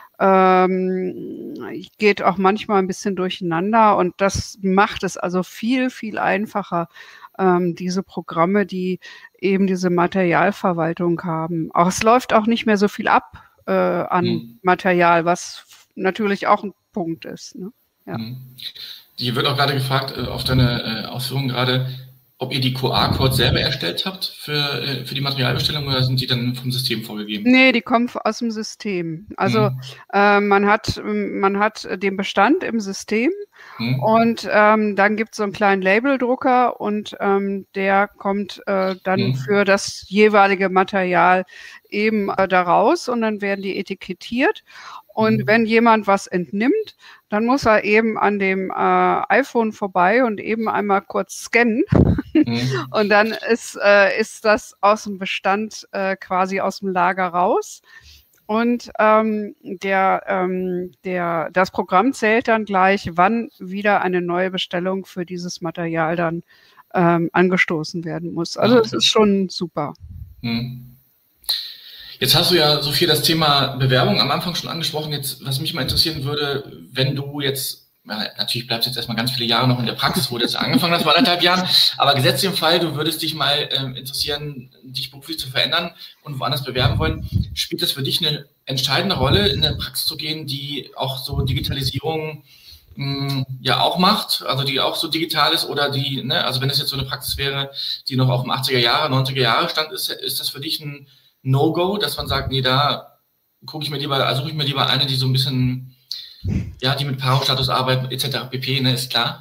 Ähm, geht auch manchmal ein bisschen durcheinander und das macht es also viel, viel einfacher, ähm, diese Programme, die eben diese Materialverwaltung haben. Auch es läuft auch nicht mehr so viel ab äh, an mhm. Material, was natürlich auch ein Punkt ist. Ne? Ja. Hier wird auch gerade gefragt, auf deine Ausführungen gerade, ob ihr die Q R-Codes selber erstellt habt für, für die Materialbestellung oder sind die dann vom System vorgegeben? Nee, die kommen aus dem System. Also mhm. äh, man hat, man hat den Bestand im System mhm. und ähm, dann gibt es so einen kleinen Labeldrucker und ähm, der kommt äh, dann mhm. für das jeweilige Material eben äh, da raus und dann werden die etikettiert. Und mhm. wenn jemand was entnimmt, dann muss er eben an dem äh, iPhone vorbei und eben einmal kurz scannen. Mhm. Und dann ist, äh, ist das aus dem Bestand äh, quasi aus dem Lager raus. Und ähm, der, ähm, der, das Programm zählt dann gleich, wann wieder eine neue Bestellung für dieses Material dann ähm, angestoßen werden muss. Also es ist schon super. Mhm. Jetzt hast du ja, Sophia, das Thema Bewerbung am Anfang schon angesprochen. Jetzt, was mich mal interessieren würde, wenn du jetzt, ja, natürlich bleibst du jetzt erstmal ganz viele Jahre noch in der Praxis, wo du jetzt angefangen hast, vor anderthalb Jahren, aber gesetzt im Fall, du würdest dich mal äh, interessieren, dich beruflich zu verändern und woanders bewerben wollen, spielt das für dich eine entscheidende Rolle, in eine Praxis zu gehen, die auch so Digitalisierung mh, ja auch macht, also die auch so digital ist oder die, ne, also wenn es jetzt so eine Praxis wäre, die noch auf dem achtziger Jahre, neunziger Jahre stand, ist, ist das für dich ein No-Go, dass man sagt, nee, da gucke ich mir lieber, also suche ich mir lieber eine, die so ein bisschen, ja, die mit Paro-Status arbeitet, et cetera pp, ne, ist klar?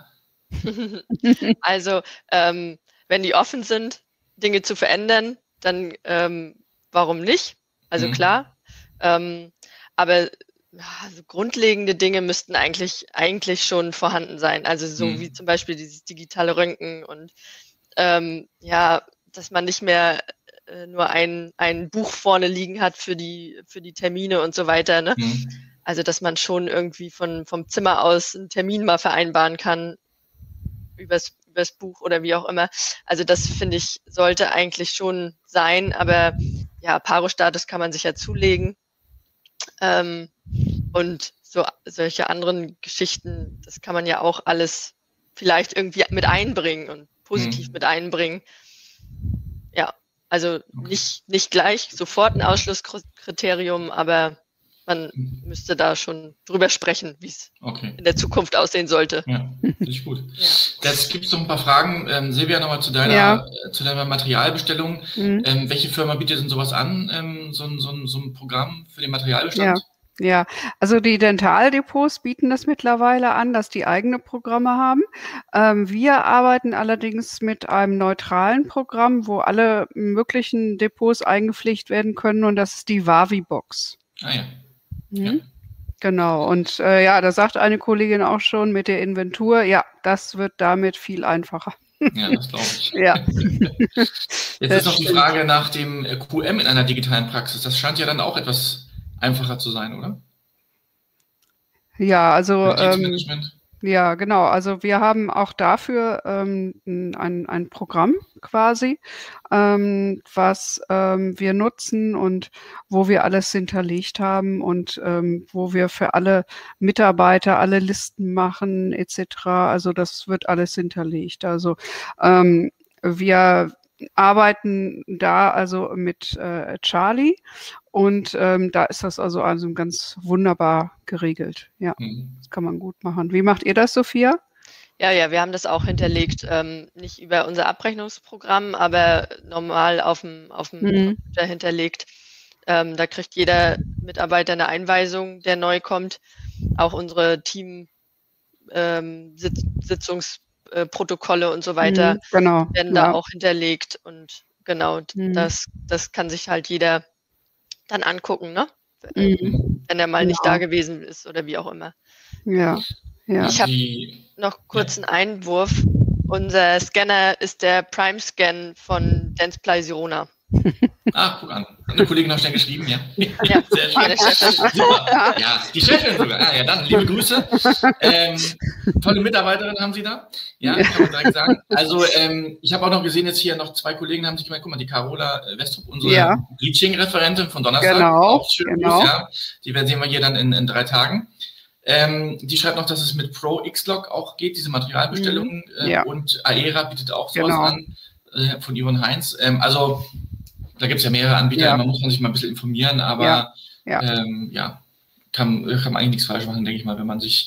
Also, ähm, wenn die offen sind, Dinge zu verändern, dann ähm, warum nicht? Also mhm. klar. Ähm, aber also grundlegende Dinge müssten eigentlich, eigentlich schon vorhanden sein. Also so mhm. wie zum Beispiel dieses digitale Röntgen und ähm, ja, dass man nicht mehr nur ein, ein Buch vorne liegen hat für die, für die Termine und so weiter. Ne? Mhm. Also, dass man schon irgendwie von, vom Zimmer aus einen Termin mal vereinbaren kann übers, übers Buch oder wie auch immer. Also, das finde ich, sollte eigentlich schon sein. Aber ja, Paro-Status kann man sich ja zulegen. Ähm, und so solche anderen Geschichten, das kann man ja auch alles vielleicht irgendwie mit einbringen und positiv mhm. mit einbringen. Ja. Also nicht, nicht gleich sofort ein Ausschlusskriterium, aber man müsste da schon drüber sprechen, wie es okay. in der Zukunft aussehen sollte. Ja, finde ich gut. Ja. Jetzt gibt es noch ein paar Fragen. Ähm, Silvia, nochmal zu deiner, ja. äh, zu deiner Materialbestellung. Mhm. Ähm, welche Firma bietet denn sowas an, ähm, so, ein, so, ein, so ein Programm für den Materialbestand? Ja. Ja, also die Dentaldepots bieten das mittlerweile an, dass die eigene Programme haben. Ähm, wir arbeiten allerdings mit einem neutralen Programm, wo alle möglichen Depots eingepflegt werden können und das ist die Vavibox. Ah ja. Mhm. ja. Genau, und äh, ja, da sagt eine Kollegin auch schon mit der Inventur, ja, das wird damit viel einfacher. Ja, das glaube ich. Ja. Jetzt das ist noch die Frage nach dem Q M in einer digitalen Praxis. Das scheint ja dann auch etwas einfacher zu sein, oder? Ja, also ähm, ja, genau. Also wir haben auch dafür ähm, ein, ein Programm quasi, ähm, was ähm, wir nutzen und wo wir alles hinterlegt haben und ähm, wo wir für alle Mitarbeiter alle Listen machen et cetera. Also das wird alles hinterlegt. Also ähm, wir arbeiten da also mit äh, Charlie und ähm, da ist das also, also ganz wunderbar geregelt. Ja, mhm. das kann man gut machen. Wie macht ihr das, Sophia? Ja, ja, wir haben das auch hinterlegt, ähm, nicht über unser Abrechnungsprogramm, aber normal auf dem, auf dem mhm. Computer hinterlegt. Ähm, da kriegt jeder Mitarbeiter eine Einweisung, der neu kommt. Auch unsere Team ähm, Sitz, Sitzungs Protokolle und so weiter mhm, genau, werden da ja. auch hinterlegt und genau, mhm. das, das kann sich halt jeder dann angucken, ne? Mhm. Wenn er mal ja. nicht da gewesen ist oder wie auch immer. Ja, ja. Ich habe noch kurz einen Einwurf. Unser Scanner ist der Prime Scan von Dentsply Sirona. Ah, guck an. Hat eine Kollegin noch schnell geschrieben, ja. Ja, sehr schön. Super. Ja, die Chefin sogar. Ah, ja, dann liebe Grüße. Ähm, tolle Mitarbeiterin haben Sie da. Ja, kann man direkt sagen. Also, ähm, ich habe auch noch gesehen, jetzt hier noch zwei Kollegen haben sich gemerkt, guck mal, die Carola Westrup, unsere ja. Bleaching-Referentin von Donnerstag. Genau. Auch schön genau. Gruß, ja. Die werden sehen wir hier dann in, in drei Tagen. Ähm, die schreibt noch, dass es mit Pro X-Log auch geht, diese Materialbestellungen. Mhm. Ja. Äh, und Aera bietet auch sowas genau. an, äh, von Yvonne Heinz. Ähm, also, da gibt es ja mehrere Anbieter, ja. man muss man sich mal ein bisschen informieren, aber ja, ja. Ähm, ja kann, kann man eigentlich nichts falsch machen, denke ich mal, wenn man sich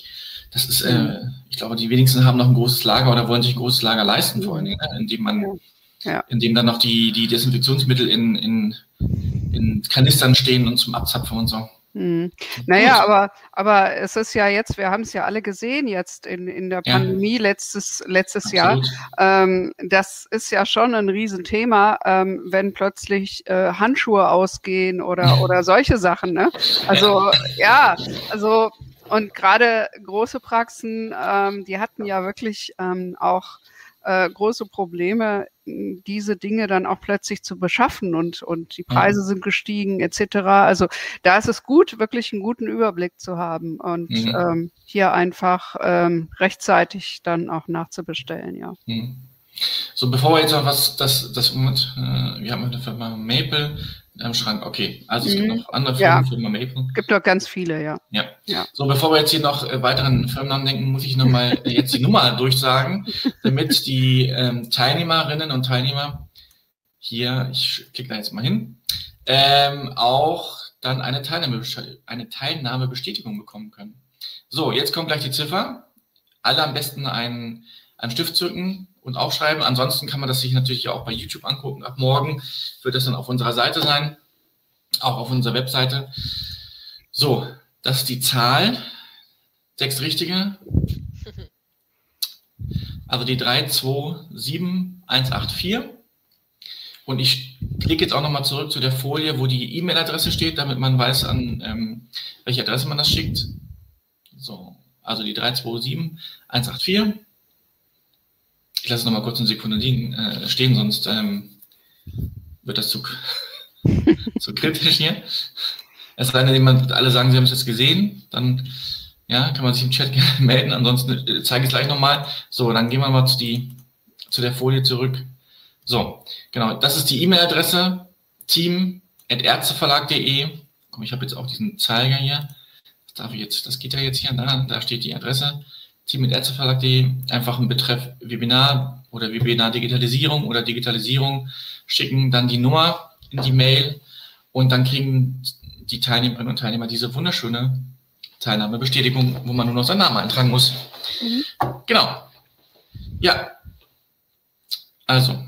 das ist, äh, ich glaube, die wenigsten haben noch ein großes Lager oder wollen sich ein großes Lager leisten, vor allen Dingen, ne? Indem man, ja. indem dann noch die, die Desinfektionsmittel in, in, in Kanistern stehen und zum Abzapfen und so. Hm. Naja, aber, aber es ist ja jetzt, wir haben es ja alle gesehen jetzt in, in der Pandemie ja. letztes, letztes Jahr. Ähm, das ist ja schon ein Riesenthema, ähm, wenn plötzlich äh, Handschuhe ausgehen oder, oder solche Sachen. Ne? Also ja, also und gerade große Praxen, ähm, die hatten ja wirklich ähm, auch äh, große Probleme, diese Dinge dann auch plötzlich zu beschaffen und, und die Preise mhm. sind gestiegen et cetera. Also da ist es gut, wirklich einen guten Überblick zu haben und mhm. ähm, hier einfach ähm, rechtzeitig dann auch nachzubestellen, ja. Mhm. So, bevor wir jetzt noch was, das, das Moment, äh, wir haben eine Firma Maple am Schrank, okay, also es mhm. gibt noch andere Firmen, ja. Firma Maple. Es gibt doch ganz viele, ja. Ja. ja. So, bevor wir jetzt hier noch äh, weiteren Firmennamen denken, muss ich nochmal äh, jetzt die Nummer durchsagen, damit die ähm, Teilnehmerinnen und Teilnehmer hier, ich klicke da jetzt mal hin, ähm, auch dann eine, Teilnahme, eine Teilnahmebestätigung bekommen können. So, jetzt kommt gleich die Ziffer. Alle am besten einen, einen Stift zücken und aufschreiben. Ansonsten kann man das sich natürlich auch bei YouTube angucken. Ab morgen wird das dann auf unserer Seite sein, auch auf unserer Webseite. So, das ist die Zahl, sechs richtige. Also die drei zwei sieben eins acht vier. Und ich klicke jetzt auch nochmal zurück zu der Folie, wo die E-Mail-Adresse steht, damit man weiß, an ähm, welche Adresse man das schickt. So, also die drei zwei sieben eins acht vier. Ich lasse es nochmal kurz eine Sekunde liegen, äh, stehen, sonst ähm, wird das zu, zu kritisch hier. Es sei denn, jemand, alle sagen, sie haben es jetzt gesehen, dann ja, kann man sich im Chat melden, ansonsten äh, zeige ich es gleich nochmal. So, dann gehen wir mal zu, die, zu der Folie zurück. So, genau, das ist die E-Mail-Adresse, team at ärzteverlag punkt de. Komm, ich habe jetzt auch diesen Zeiger hier. Das darf ich jetzt, das geht ja jetzt hier, da, da steht die Adresse. team at ärzteverlag punkt de, einfach einen Betreff Webinar oder Webinar Digitalisierung oder Digitalisierung schicken, dann die Nummer in die Mail und dann kriegen die Teilnehmerinnen und Teilnehmer diese wunderschöne Teilnahmebestätigung, wo man nur noch seinen Namen eintragen muss. Mhm. Genau. Ja. Also,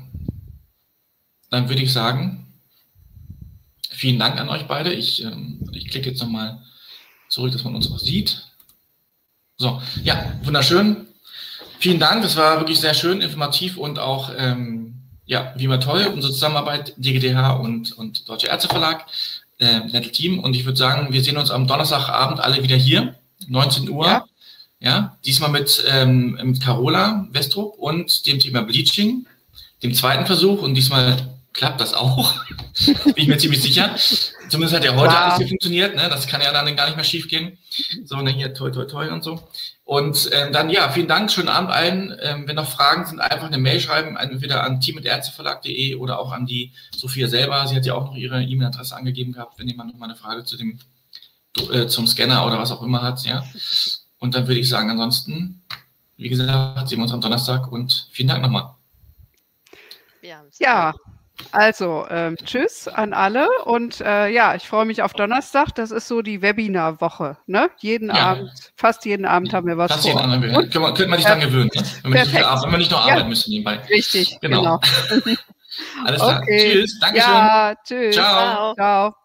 dann würde ich sagen, vielen Dank an euch beide. Ich, ähm, ich klicke jetzt nochmal zurück, dass man uns auch sieht. So, ja, wunderschön. Vielen Dank, das war wirklich sehr schön, informativ und auch, ähm, ja, wie immer toll, unsere Zusammenarbeit, D G D H und, und Deutscher Ärzteverlag, äh, nette Team. Und ich würde sagen, wir sehen uns am Donnerstagabend alle wieder hier, neunzehn Uhr. Ja, ja diesmal mit, ähm, mit Carola Westrup und dem Thema Bleaching, dem zweiten Versuch. Und diesmal klappt das auch, bin ich mir ziemlich sicher. Zumindest hat ja heute wow. alles hier funktioniert, ne? Das kann ja dann gar nicht mehr schief gehen. So, ne, hier, toi, toi, toi und so. Und ähm, dann, ja, vielen Dank, schönen Abend allen. Ähm, wenn noch Fragen sind, einfach eine Mail schreiben, entweder an team at ärzteverlag punkt de oder auch an die Sophia selber. Sie hat ja auch noch ihre E-Mail-Adresse angegeben gehabt, wenn jemand noch mal eine Frage zu dem, äh, zum Scanner oder was auch immer hat, ja. Und dann würde ich sagen, ansonsten, wie gesagt, sehen wir uns am Donnerstag und vielen Dank nochmal. Ja. Also, ähm, tschüss an alle und äh, ja, ich freue mich auf Donnerstag. Das ist so die Webinar-Woche, ne? Jeden ja. Abend, fast jeden Abend haben wir was fast vor. Jeden Abend. Könnte man, könnte man sich dran gewöhnen, ne? wenn, man nicht wenn man nicht noch arbeiten ja. müsste nebenbei. Richtig, genau. genau. Alles klar. Okay. Tschüss, Dankeschön. Ja, tschüss. Ciao. Ciao.